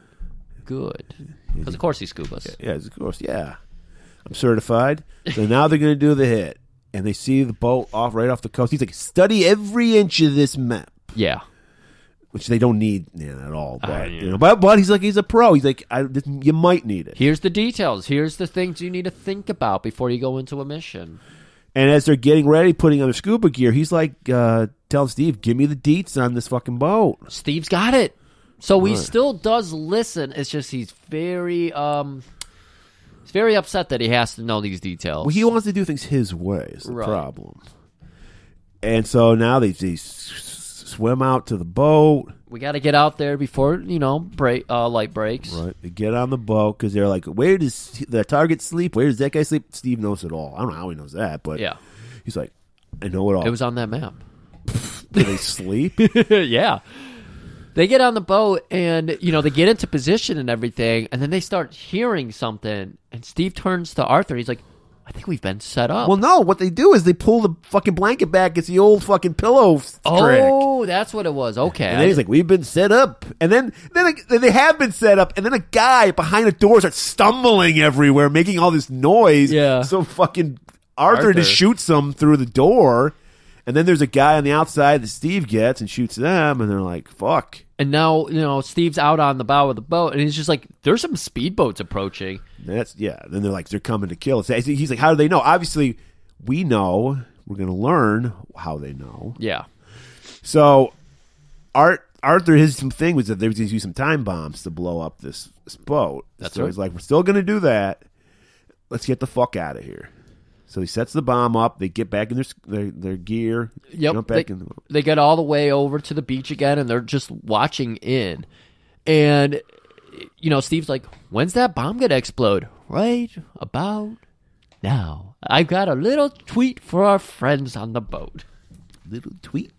Good. Because, of course, he scubas. Yeah, of course, yeah. I'm certified. So now they're going to do the hit. And they see the boat off right off the coast. He's like, study every inch of this map. Yeah. Which they don't need yeah, at all. But, uh, yeah. you know, but, but he's like, he's a pro. He's like, I, this, you might need it. Here's the details. Here's the things you need to think about before you go into a mission. And as they're getting ready, putting on their scuba gear, he's like, uh, telling Steve, give me the deets on this fucking boat. Steve's got it. So he right. still does listen. It's just he's very um, he's very upset that he has to know these details. Well, he wants to do things his way is the right. problem. And so now they, they swim out to the boat. We got to get out there before, you know, break, uh, light breaks. Right. They get on the boat because they're like, where does the target sleep? Where does that guy sleep? Steve knows it all. I don't know how he knows that, but yeah. he's like, I know it all. It was on that map. Do they sleep? Yeah. They get on the boat and, you know, they get into position and everything, and then they start hearing something, and Steve turns to Arthur. He's like, I think we've been set up. Well, no. What they do is they pull the fucking blanket back. It's the old fucking pillow trick. Oh, that's what it was. Okay. And then he's like, we've been set up. And then, then they have been set up. And then a guy behind a door starts stumbling everywhere, making all this noise. Yeah. So fucking Arthur, Arthur. just shoots them through the door. And then there's a guy on the outside that Steve gets and shoots them. And they're like, fuck. And now, you know, Steve's out on the bow of the boat, and he's just like, there's some speedboats approaching. That's, yeah. Then they're like, they're coming to kill us. He's like, how do they know? Obviously, we know. We're going to learn how they know. Yeah. So Art Arthur, his thing was that they was going to use some time bombs to blow up this, this boat. That's so right. he's like, we're still going to do that. Let's get the fuck out of here. So he sets the bomb up. They get back in their their, their gear. Yep. Jump back they, in the boat. They get all the way over to the beach again, and they're just watching in. And, you know, Steve's like, when's that bomb going to explode? Right about now. I've got a little tweet for our friends on the boat. Little tweet.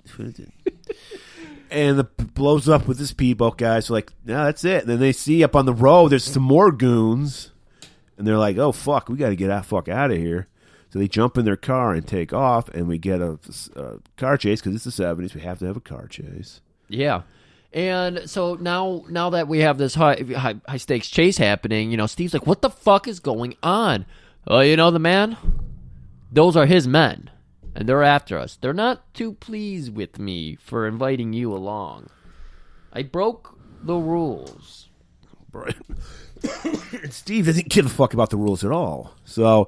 And the blows up with the speedboat guys. So like, no, that's it. And then they see up on the road, there's some more goons. And they're like, oh, fuck, we got to get that fuck out of here. So they jump in their car and take off. And we get a, a car chase because it's the seventies. We have to have a car chase. Yeah. And so now now that we have this high, high, high stakes chase happening, you know, Steve's like, what the fuck is going on? Oh, you know the man? Those are his men. And they're after us. They're not too pleased with me for inviting you along. I broke the rules. Right. Steve doesn't give a fuck about the rules at all. So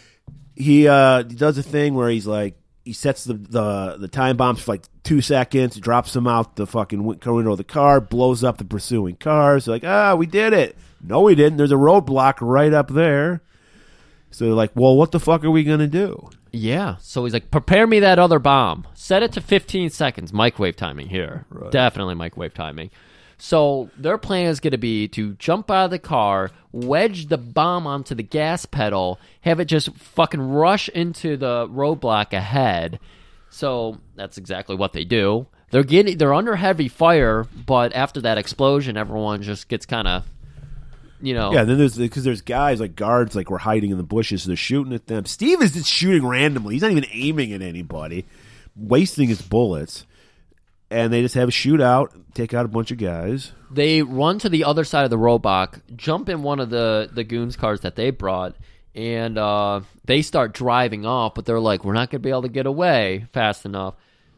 he uh, he does a thing where he's like, he sets the, the, the time bombs for like two seconds, drops them out the fucking window of the car, blows up the pursuing cars. Like, ah, we did it. No, we didn't. There's a roadblock right up there. So they're like, well, what the fuck are we going to do? Yeah. So he's like, prepare me that other bomb. Set it to fifteen seconds. Microwave timing here. Right. Definitely microwave timing. So their plan is going to be to jump out of the car, wedge the bomb onto the gas pedal, have it just fucking rush into the roadblock ahead. So that's exactly what they do. They're getting, they're under heavy fire, but after that explosion, everyone just gets kind of, you know. Yeah, then there's because there's guys like guards like we're hiding in the bushes, so they're shooting at them. Steve is just shooting randomly. He's not even aiming at anybody, wasting his bullets. And they just have a shootout, take out a bunch of guys. They run to the other side of the roadblock, jump in one of the, the goons' cars that they brought, and uh, they start driving off, but they're like, we're not going to be able to get away fast enough.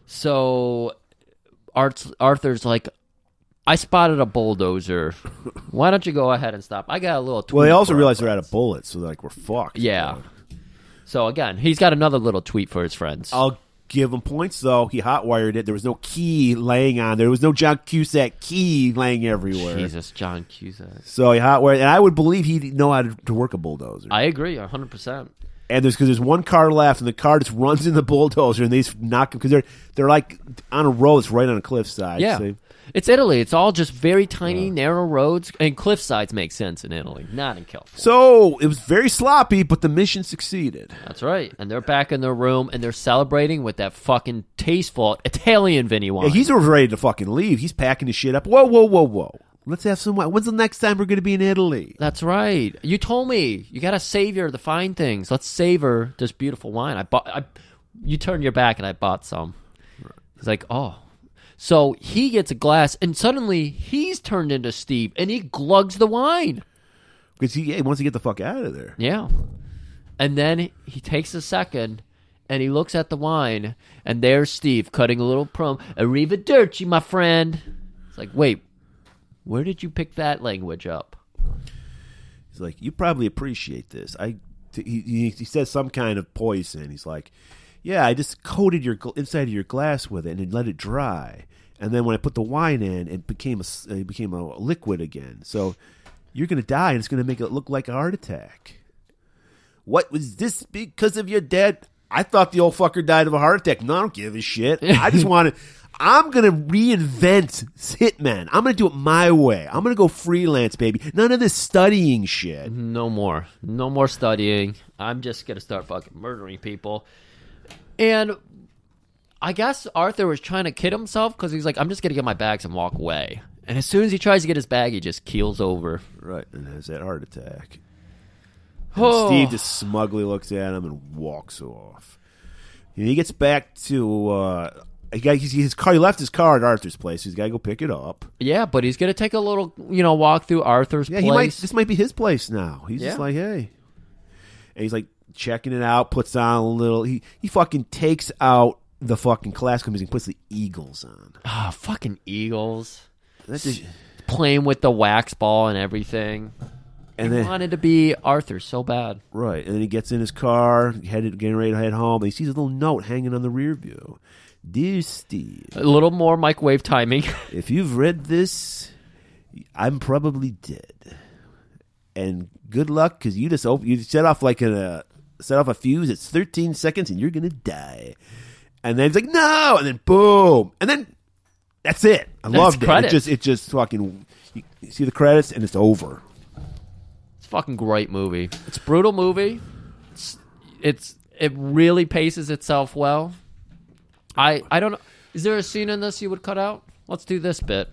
So Art's, Arthur's like, I spotted a bulldozer. Why don't you go ahead and stop? I got a little tweet. Well, they also for realize our they're out friends. of bullets, so they're like, we're fucked. Yeah. So again, he's got another little tweet for his friends. I'll give him points, though. He hotwired it. There was no key laying on. There was no John Cusack key laying everywhere. Jesus, John Cusack. So he hotwired, and I would believe he'd know how to, to work a bulldozer. I agree, one hundred percent. And there's because there's one car left, and the car just runs in the bulldozer, and they just knock him because they're they're like on a road that's right on a cliffside. Yeah. So, It's Italy. It's all just very tiny, narrow roads, and cliff sides make sense in Italy, not in California. so it was very sloppy, but the mission succeeded. That's right. And they're back in their room, and they're celebrating with that fucking tasteful Italian Vinny wine. Yeah, he's ready to fucking leave. He's packing his shit up. Whoa, whoa, whoa, whoa. Let's have some wine. When's the next time we're going to be in Italy? That's right. You told me you got to savor the fine things. Let's savor this beautiful wine. I bought. I, you turned your back, and I bought some. He's like, oh. So he gets a glass, and suddenly he's turned into Steve, and he glugs the wine. Because he, yeah, he wants to get the fuck out of there. Yeah. And then he takes a second, and he looks at the wine, and there's Steve cutting a little prom. Arrivederci, my friend. It's like, wait, where did you pick that language up? He's like, you probably appreciate this. I, he, he, he says some kind of poison. He's like, yeah, I just coated your gl- inside of your glass with it and let it dry. And then when I put the wine in, it became a, it became a liquid again. So you're going to die, and it's going to make it look like a heart attack. What was this because of your dad? I thought the old fucker died of a heart attack. No, I don't give a shit. I just want to. I'm going to reinvent Hitman. I'm going to do it my way. I'm going to go freelance, baby. None of this studying shit. No more. No more studying. I'm just going to start fucking murdering people. And I guess Arthur was trying to kid himself because he's like, I'm just going to get my bags and walk away. And as soon as he tries to get his bag, he just keels over. Right, and has that heart attack. And Oh. Steve just smugly looks at him and walks off. And he gets back to uh, he got, he's, his car. He left his car at Arthur's place. He's got to go pick it up. Yeah, but he's going to take a little, you know, walk through Arthur's Yeah, place. he might. This might be his place now. He's just Yeah. like, hey, and he's like checking it out. Puts on a little. He he fucking takes out the fucking classical music and puts the Eagles on. Ah, fucking Eagles. That's just, Playing with the wax ball and everything. And he then wanted to be Arthur so bad. right, and then he gets in his car, headed getting ready to head home. And he sees a little note hanging on the rear view. Dear Steve, A little more microwave timing. if you've read this, I'm probably dead. And good luck, because you just open, you set off like a set off a fuse. It's thirteen seconds, and you're gonna die. And then it's like no, and then boom, and then that's it. I That's loved it. It credits. just it just fucking you, you see the credits, and it's over. It's a fucking great movie. It's a brutal movie. It's, it's it really paces itself well. I I don't know. Is there a scene in this you would cut out? Let's do this bit.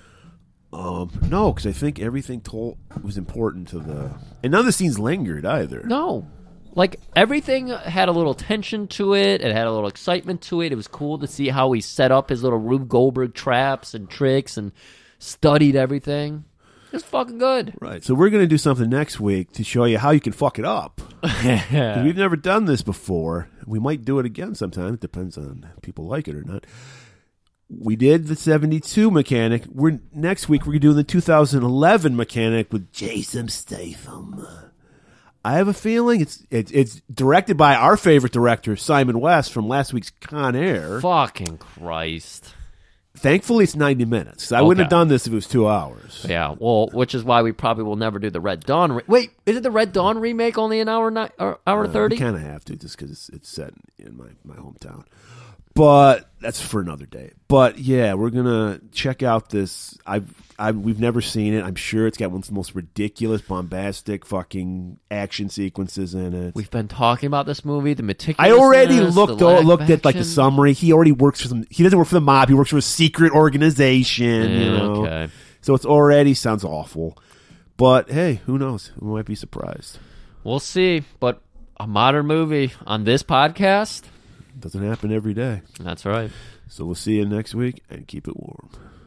Um, no, because I think everything told was important to the, and none of the scenes lingered either. No. Like, everything had a little tension to it. It had a little excitement to it. It was cool to see how he set up his little Rube Goldberg traps and tricks and studied everything. It was fucking good. Right. So we're going to do something next week to show you how you can fuck it up. 'Cause we've never done this before. We might do it again sometime. It depends on if people like it or not. We did the seventy-two mechanic. We're next week we're doing the two thousand eleven mechanic with Jason Statham. I have a feeling it's it's it's directed by our favorite director, Simon West, from last week's Con Air. Fucking Christ. Thankfully, it's ninety minutes. I wouldn't have Okay. done this if it was two hours. Yeah, well, which is why we probably will never do the Red Dawn. Re- Wait, is it the Red Dawn remake only an hour ni- or hour Uh, thirty? we kind of have to just because it's, it's set in my, my hometown. But that's for another day. But yeah, we're gonna check out this. I've, I've we've never seen it. I'm sure it's got one of the most ridiculous, bombastic, fucking action sequences in it. We've been talking about this movie, the I meticulousness. already looked the oh, lack looked of at like the action. summary. He already works for some. He doesn't work for the mob. He works for a secret organization. you Yeah, know, okay. so it's already sounds awful. But hey, who knows? We might be surprised. We'll see, but a modern movie on this podcast? Doesn't happen every day. That's right. So we'll see you next week and keep it warm.